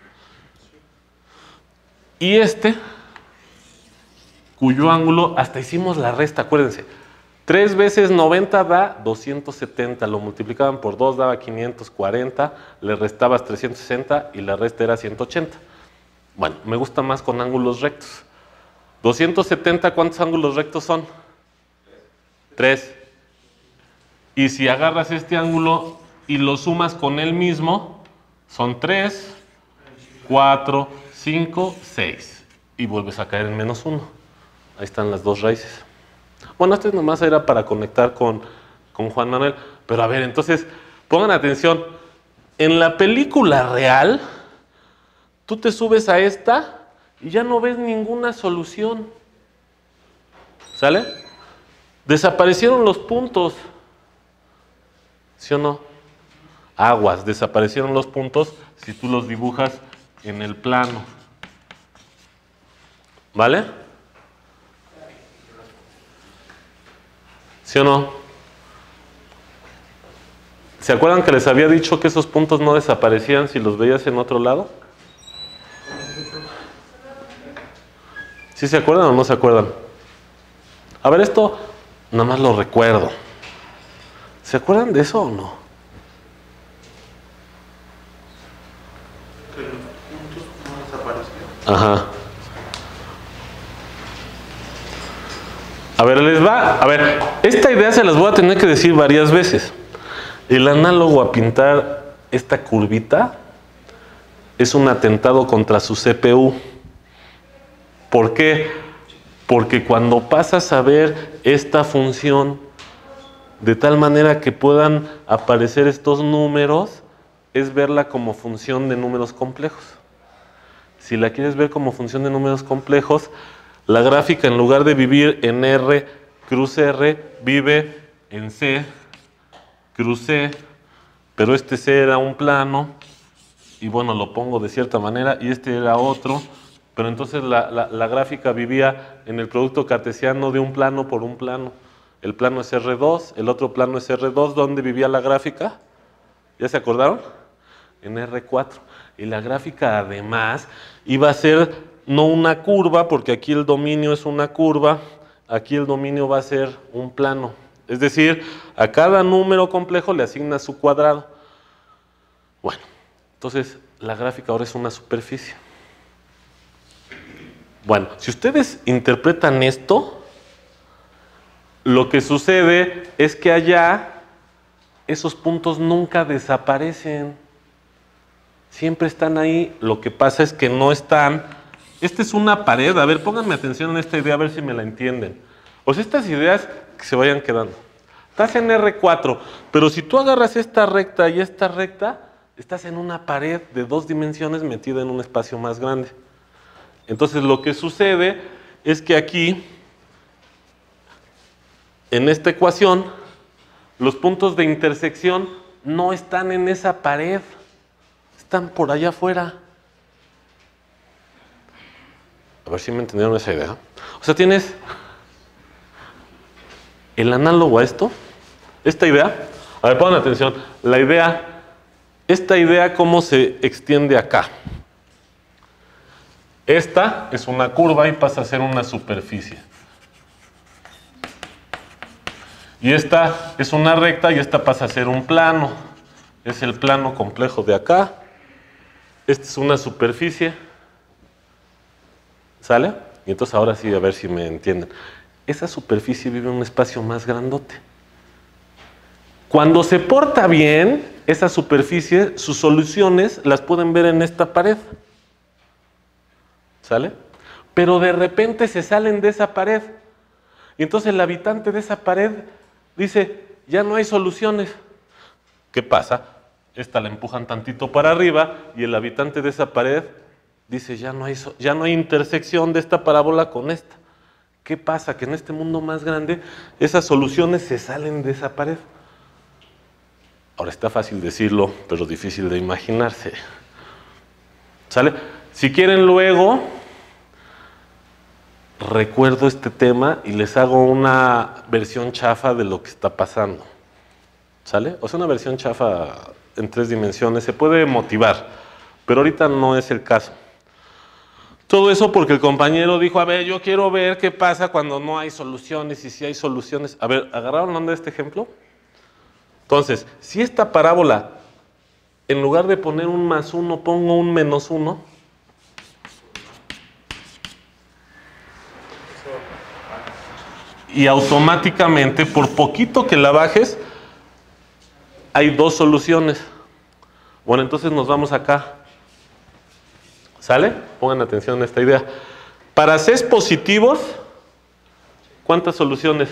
Y este, cuyo ángulo, hasta hicimos la resta, acuérdense, tres veces noventa da doscientos setenta, lo multiplicaban por dos daba quinientos cuarenta, le restabas trescientos sesenta y la resta era ciento ochenta. Bueno, me gusta más con ángulos rectos. doscientos setenta, ¿cuántos ángulos rectos son? tres. Y si agarras este ángulo y lo sumas con él mismo, son tres, cuatro, cinco, seis. Y vuelves a caer en menos uno. Ahí están las dos raíces. Bueno, esto nomás era para conectar con, con Juan Manuel. Pero a ver, entonces, pongan atención. En la película real, tú te subes a esta y ya no ves ninguna solución. ¿Sale? Desaparecieron los puntos. ¿Sí o no? Aguas, desaparecieron los puntos si tú los dibujas en el plano. ¿Vale? ¿Sí o no? ¿Se acuerdan que les había dicho que esos puntos no desaparecían si los veías en otro lado? ¿Sí se acuerdan o no se acuerdan? A ver, esto nada más lo recuerdo. ¿Se acuerdan de eso o no? Que los puntos no desaparecieron. Ajá. A ver, les va. A ver, esta idea se las voy a tener que decir varias veces. El análogo a pintar esta curvita es un atentado contra su C P U. ¿Por qué? Porque cuando pasas a ver esta función de tal manera que puedan aparecer estos números, es verla como función de números complejos. Si la quieres ver como función de números complejos, la gráfica, en lugar de vivir en R cruz R, vive en C cruz C, pero este C era un plano, y bueno, lo pongo de cierta manera, y este era otro, pero entonces la, la, la gráfica vivía en el producto cartesiano de un plano por un plano. El plano es R dos, el otro plano es R dos. ¿Dónde vivía la gráfica? ¿Ya se acordaron? En R cuatro. Y la gráfica además iba a ser no una curva, porque aquí el dominio es una curva, aquí el dominio va a ser un plano. Es decir, a cada número complejo le asigna su cuadrado. Bueno, entonces la gráfica ahora es una superficie. Bueno, si ustedes interpretan esto, lo que sucede es que allá esos puntos nunca desaparecen. Siempre están ahí. Lo que pasa es que no están. Esta es una pared. A ver, pónganme atención en esta idea a ver si me la entienden. O sea, estas ideas que se vayan quedando. Estás en R cuatro, pero si tú agarras esta recta y esta recta, estás en una pared de dos dimensiones metida en un espacio más grande. Entonces lo que sucede es que aquí, en esta ecuación, los puntos de intersección no están en esa pared, están por allá afuera. A ver si me entendieron esa idea. O sea, tienes el análogo a esto, esta idea. A ver, pongan atención. La idea, esta idea, ¿cómo se extiende acá? Esta es una curva y pasa a ser una superficie. Y esta es una recta y esta pasa a ser un plano. Es el plano complejo de acá. Esta es una superficie. ¿Sale? Y entonces ahora sí, a ver si me entienden. Esa superficie vive en un espacio más grandote. Cuando se porta bien, esa superficie, sus soluciones las pueden ver en esta pared. ¿Sale? Pero de repente se salen de esa pared. Y entonces el habitante de esa pared dice, ya no hay soluciones. ¿Qué pasa? Esta la empujan tantito para arriba y el habitante de esa pared dice, ya no hay, ya no hay intersección de esta parábola con esta. ¿Qué pasa? Que en este mundo más grande esas soluciones se salen de esa pared. Ahora está fácil decirlo, pero difícil de imaginarse. ¿Sale? Si quieren luego, recuerdo este tema y les hago una versión chafa de lo que está pasando. ¿Sale? O sea, una versión chafa en tres dimensiones. Se puede motivar, pero ahorita no es el caso. Todo eso porque el compañero dijo, a ver, yo quiero ver qué pasa cuando no hay soluciones y si hay soluciones. A ver, ¿agarraron onda de este ejemplo? Entonces, si esta parábola, en lugar de poner un más uno, pongo un menos uno, y automáticamente, por poquito que la bajes, hay dos soluciones. Bueno, entonces nos vamos acá. ¿Sale? Pongan atención a esta idea. Para Cs positivos, ¿cuántas soluciones?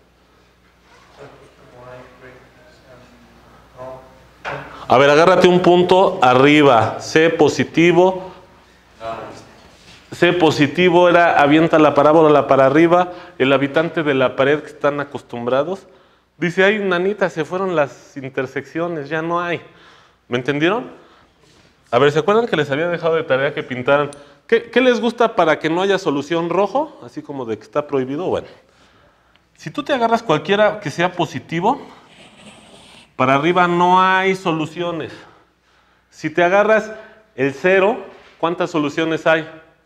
A ver, agárrate un punto arriba. C positivo. C positivo era avienta la parábola para arriba, el habitante de la pared que están acostumbrados. Dice, ay, nanita, se fueron las intersecciones, ya no hay. ¿Me entendieron? A ver, ¿se acuerdan que les había dejado de tarea que pintaran? ¿Qué, qué les gusta para que no haya solución rojo? Así como de que está prohibido. Bueno, si tú te agarras cualquiera que sea positivo, para arriba no hay soluciones. Si te agarras el cero, ¿cuántas soluciones hay?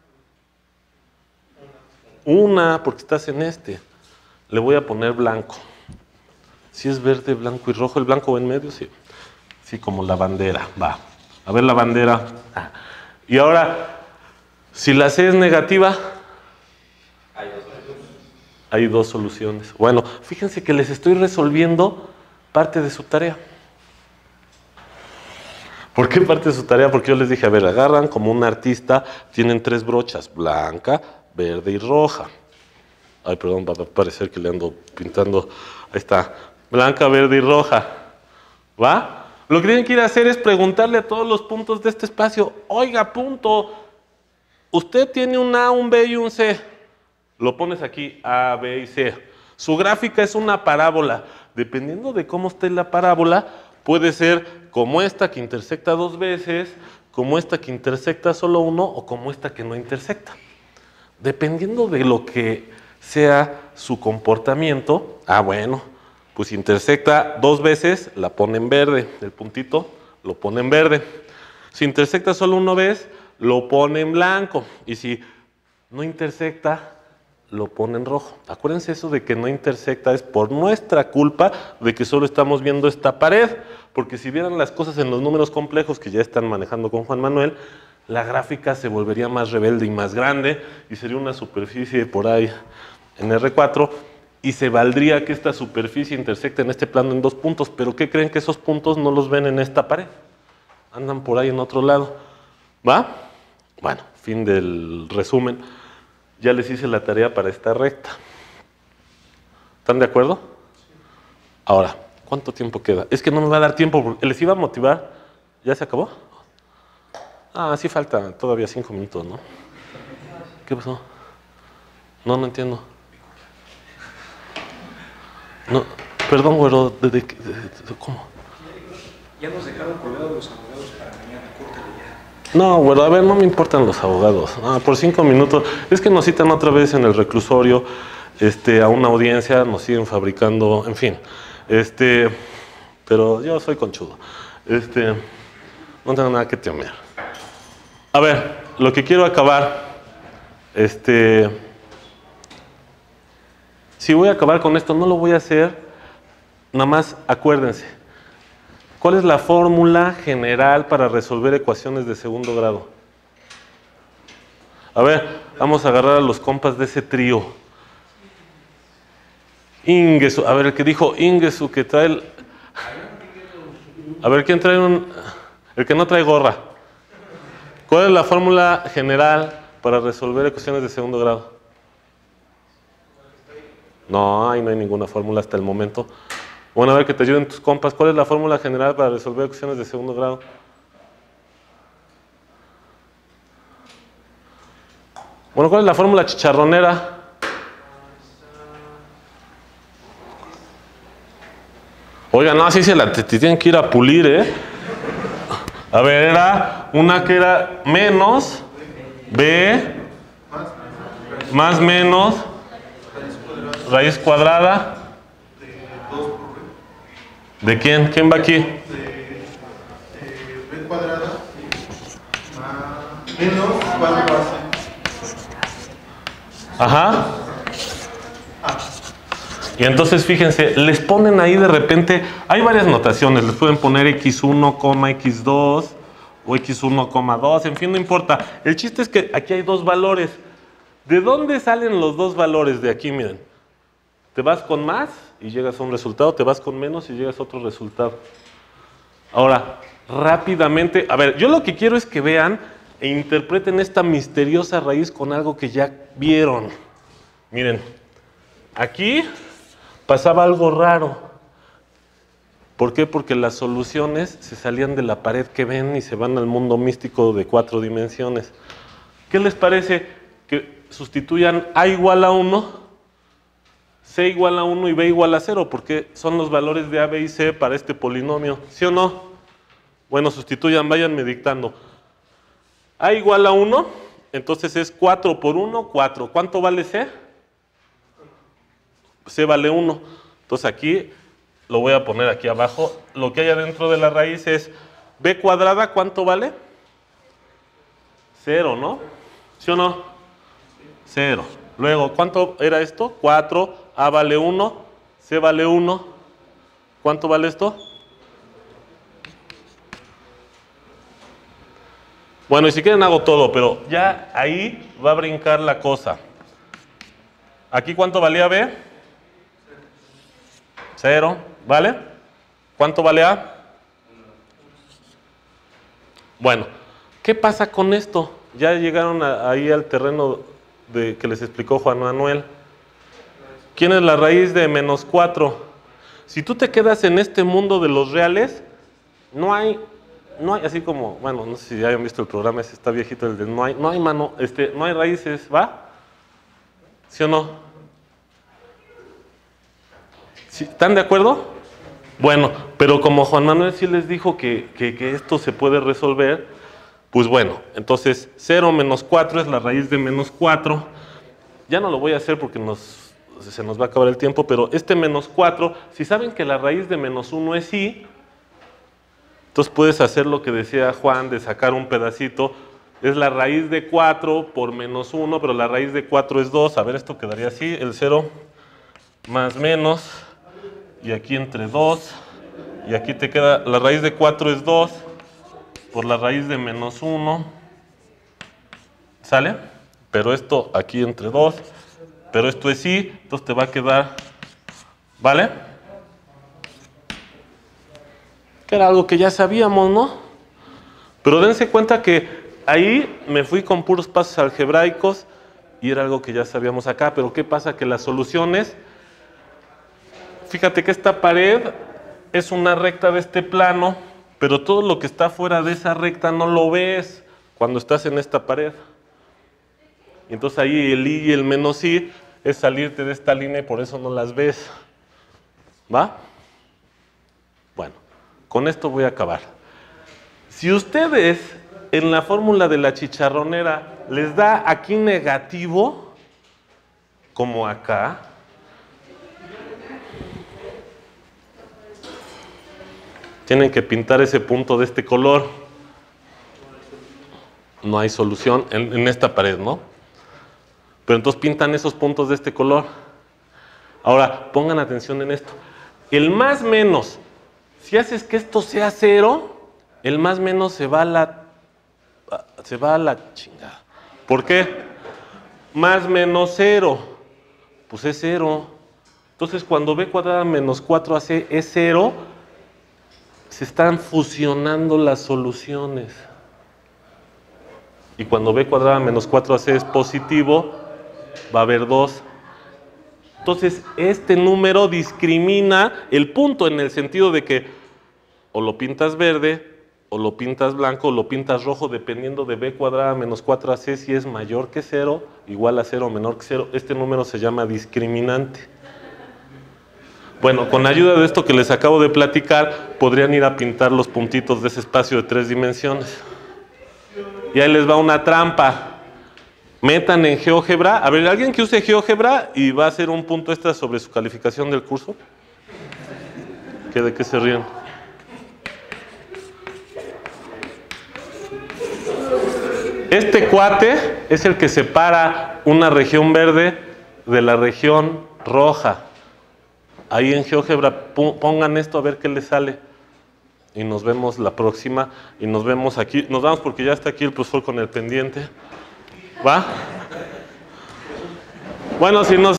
Una, porque estás en este. Le voy a poner blanco. Si es verde, blanco y rojo, ¿el blanco va en medio? Sí. Sí, como la bandera. Va. A ver la bandera. Ah. Y ahora, si la C es negativa, hay dos soluciones. Hay dos soluciones. Bueno, fíjense que les estoy resolviendo parte de su tarea. ¿Por qué parte de su tarea? Porque yo les dije, a ver, agarran como un artista, tienen tres brochas, blanca, verde y roja. Ay, perdón, va a parecer que le ando pintando. Ahí está, blanca, verde y roja. ¿Va? Lo que tienen que ir a hacer es preguntarle a todos los puntos de este espacio, oiga, punto, usted tiene un A, un B y un C. Lo pones aquí, A, B y C. Su gráfica es una parábola. Dependiendo de cómo esté la parábola, puede ser como esta que intersecta dos veces, como esta que intersecta solo uno o como esta que no intersecta. Dependiendo de lo que sea su comportamiento, ah bueno, pues intersecta dos veces, la pone en verde, el puntito lo pone en verde. Si intersecta solo una vez, lo pone en blanco. Y si no intersecta, lo pone en rojo. Acuérdense eso de que no intersecta es por nuestra culpa de que solo estamos viendo esta pared, porque si vieran las cosas en los números complejos que ya están manejando con Juan Manuel, la gráfica se volvería más rebelde y más grande y sería una superficie por ahí en erre cuatro y se valdría que esta superficie intersecte en este plano en dos puntos, pero ¿qué creen que esos puntos no los ven en esta pared? Andan por ahí en otro lado. ¿Va? Bueno, fin del resumen. Ya les hice la tarea para esta recta. ¿Están de acuerdo? Ahora, ¿cuánto tiempo queda? Es que no me va a dar tiempo, porque les iba a motivar. ¿Ya se acabó? Ah, sí falta todavía cinco minutos, ¿no? ¿Qué pasó? No, no entiendo. No, perdón, güero, ¿de, de, de, de cómo? Ya nos dejaron colgados los abogados para mañana, córtale ya. No, güero, a ver, no me importan los abogados. Ah, por cinco minutos. Es que nos citan otra vez en el reclusorio este, a una audiencia, nos siguen fabricando, en fin. Este, pero yo soy conchudo. Este, no tengo nada que temer. A ver, lo que quiero acabar, este, si voy a acabar con esto, no lo voy a hacer, nada más acuérdense, ¿cuál es la fórmula general para resolver ecuaciones de segundo grado? A ver, vamos a agarrar a los compas de ese trío. Ingesu, a ver, el que dijo Ingesu, que trae el... A ver, ¿quién trae un...? El que no trae gorra. ¿Cuál es la fórmula general para resolver ecuaciones de segundo grado? No, ahí no hay ninguna fórmula hasta el momento. Bueno, a ver, que te ayuden tus compas. ¿Cuál es la fórmula general para resolver ecuaciones de segundo grado? Bueno, ¿cuál es la fórmula chicharronera? Oigan, no, así se la te, te tienen que ir a pulir, ¿eh? A ver, era una que era menos B más menos raíz cuadrada. ¿De quién? ¿Quién va aquí? De, de B cuadrada más menos cuatro A C. Ajá. Y entonces fíjense, les ponen ahí de repente, hay varias notaciones, les pueden poner equis uno, equis dos o equis uno, dos, en fin, no importa. El chiste es que aquí hay dos valores. ¿De dónde salen los dos valores de aquí? Miren, te vas con más y llegas a un resultado, te vas con menos y llegas a otro resultado. Ahora, rápidamente, a ver, yo lo que quiero es que vean e interpreten esta misteriosa raíz con algo que ya vieron. Miren, aquí pasaba algo raro. ¿Por qué? Porque las soluciones se salían de la pared que ven y se van al mundo místico de cuatro dimensiones. ¿Qué les parece que sustituyan A igual a uno, C igual a uno y B igual a cero, porque son los valores de A, B y C para este polinomio, ¿sí o no? Bueno, sustituyan, váyanme dictando. A igual a uno, entonces es cuatro por uno, cuatro. ¿Cuánto vale C? C vale uno. Entonces aquí lo voy a poner aquí abajo. Lo que hay adentro de la raíz es B cuadrada, ¿cuánto vale? Cero, ¿no? ¿Sí o no? Cero. Luego, ¿cuánto era esto? cuatro, A vale uno, C vale uno. ¿Cuánto vale esto? Bueno, y si quieren hago todo, pero ya ahí va a brincar la cosa. ¿Aquí cuánto valía B? Cero, ¿vale? ¿Cuánto vale A? Bueno, ¿qué pasa con esto? Ya llegaron a, ahí al terreno de, que les explicó Juan Manuel. ¿Quién es la raíz de menos cuatro? Si tú te quedas en este mundo de los reales, no hay, no hay, así como, bueno, no sé si ya hayan visto el programa, ese está viejito, el de no hay, no hay mano, este, no hay raíces, ¿va? ¿Sí o no? ¿Sí? ¿Están de acuerdo? Bueno, pero como Juan Manuel sí les dijo que, que, que esto se puede resolver, pues bueno, entonces cero menos cuatro es la raíz de menos cuatro. Ya no lo voy a hacer porque nos, se nos va a acabar el tiempo, pero este menos cuatro, si saben que la raíz de menos uno es i, entonces puedes hacer lo que decía Juan de sacar un pedacito. Es la raíz de cuatro por menos uno, pero la raíz de cuatro es dos. A ver, esto quedaría así, el cero más menos, y aquí entre dos, y aquí te queda, la raíz de cuatro es dos, por la raíz de menos uno, ¿sale? Pero esto aquí entre dos, pero esto es i, entonces te va a quedar, ¿vale? Que era algo que ya sabíamos, ¿no? Pero dense cuenta que ahí me fui con puros pasos algebraicos y era algo que ya sabíamos acá, pero ¿qué pasa? Que las soluciones, fíjate que esta pared es una recta de este plano, pero todo lo que está fuera de esa recta no lo ves cuando estás en esta pared. Y entonces ahí el i y el menos i es salirte de esta línea y por eso no las ves. ¿Va? Bueno, con esto voy a acabar. Si ustedes en la fórmula de la chicharronera les da aquí negativo, como acá, tienen que pintar ese punto de este color. No hay solución en, en esta pared, ¿no? Pero entonces pintan esos puntos de este color. Ahora, pongan atención en esto. El más menos, si haces que esto sea cero, el más menos se va a la, se va a la chingada. ¿Por qué? Más menos cero, pues es cero. Entonces, cuando b cuadrada menos cuatro a c es cero, se están fusionando las soluciones. Y cuando b cuadrada menos cuatro a c es positivo, va a haber dos. Entonces, este número discrimina el punto en el sentido de que o lo pintas verde, o lo pintas blanco, o lo pintas rojo, dependiendo de b cuadrada menos cuatro a c, si es mayor que cero, igual a cero o menor que cero. Este número se llama discriminante. Bueno, con ayuda de esto que les acabo de platicar, podrían ir a pintar los puntitos de ese espacio de tres dimensiones. Y ahí les va una trampa. Metan en GeoGebra. A ver, ¿alguien que use GeoGebra y va a hacer un punto extra sobre su calificación del curso? ¿Qué, ¿De qué se ríen? Este cuate es el que separa una región verde de la región roja. Ahí en GeoGebra pongan esto a ver qué les sale. Y nos vemos la próxima. Y nos vemos aquí. Nos vamos porque ya está aquí el profesor con el pendiente. ¿Va? Bueno, si nos...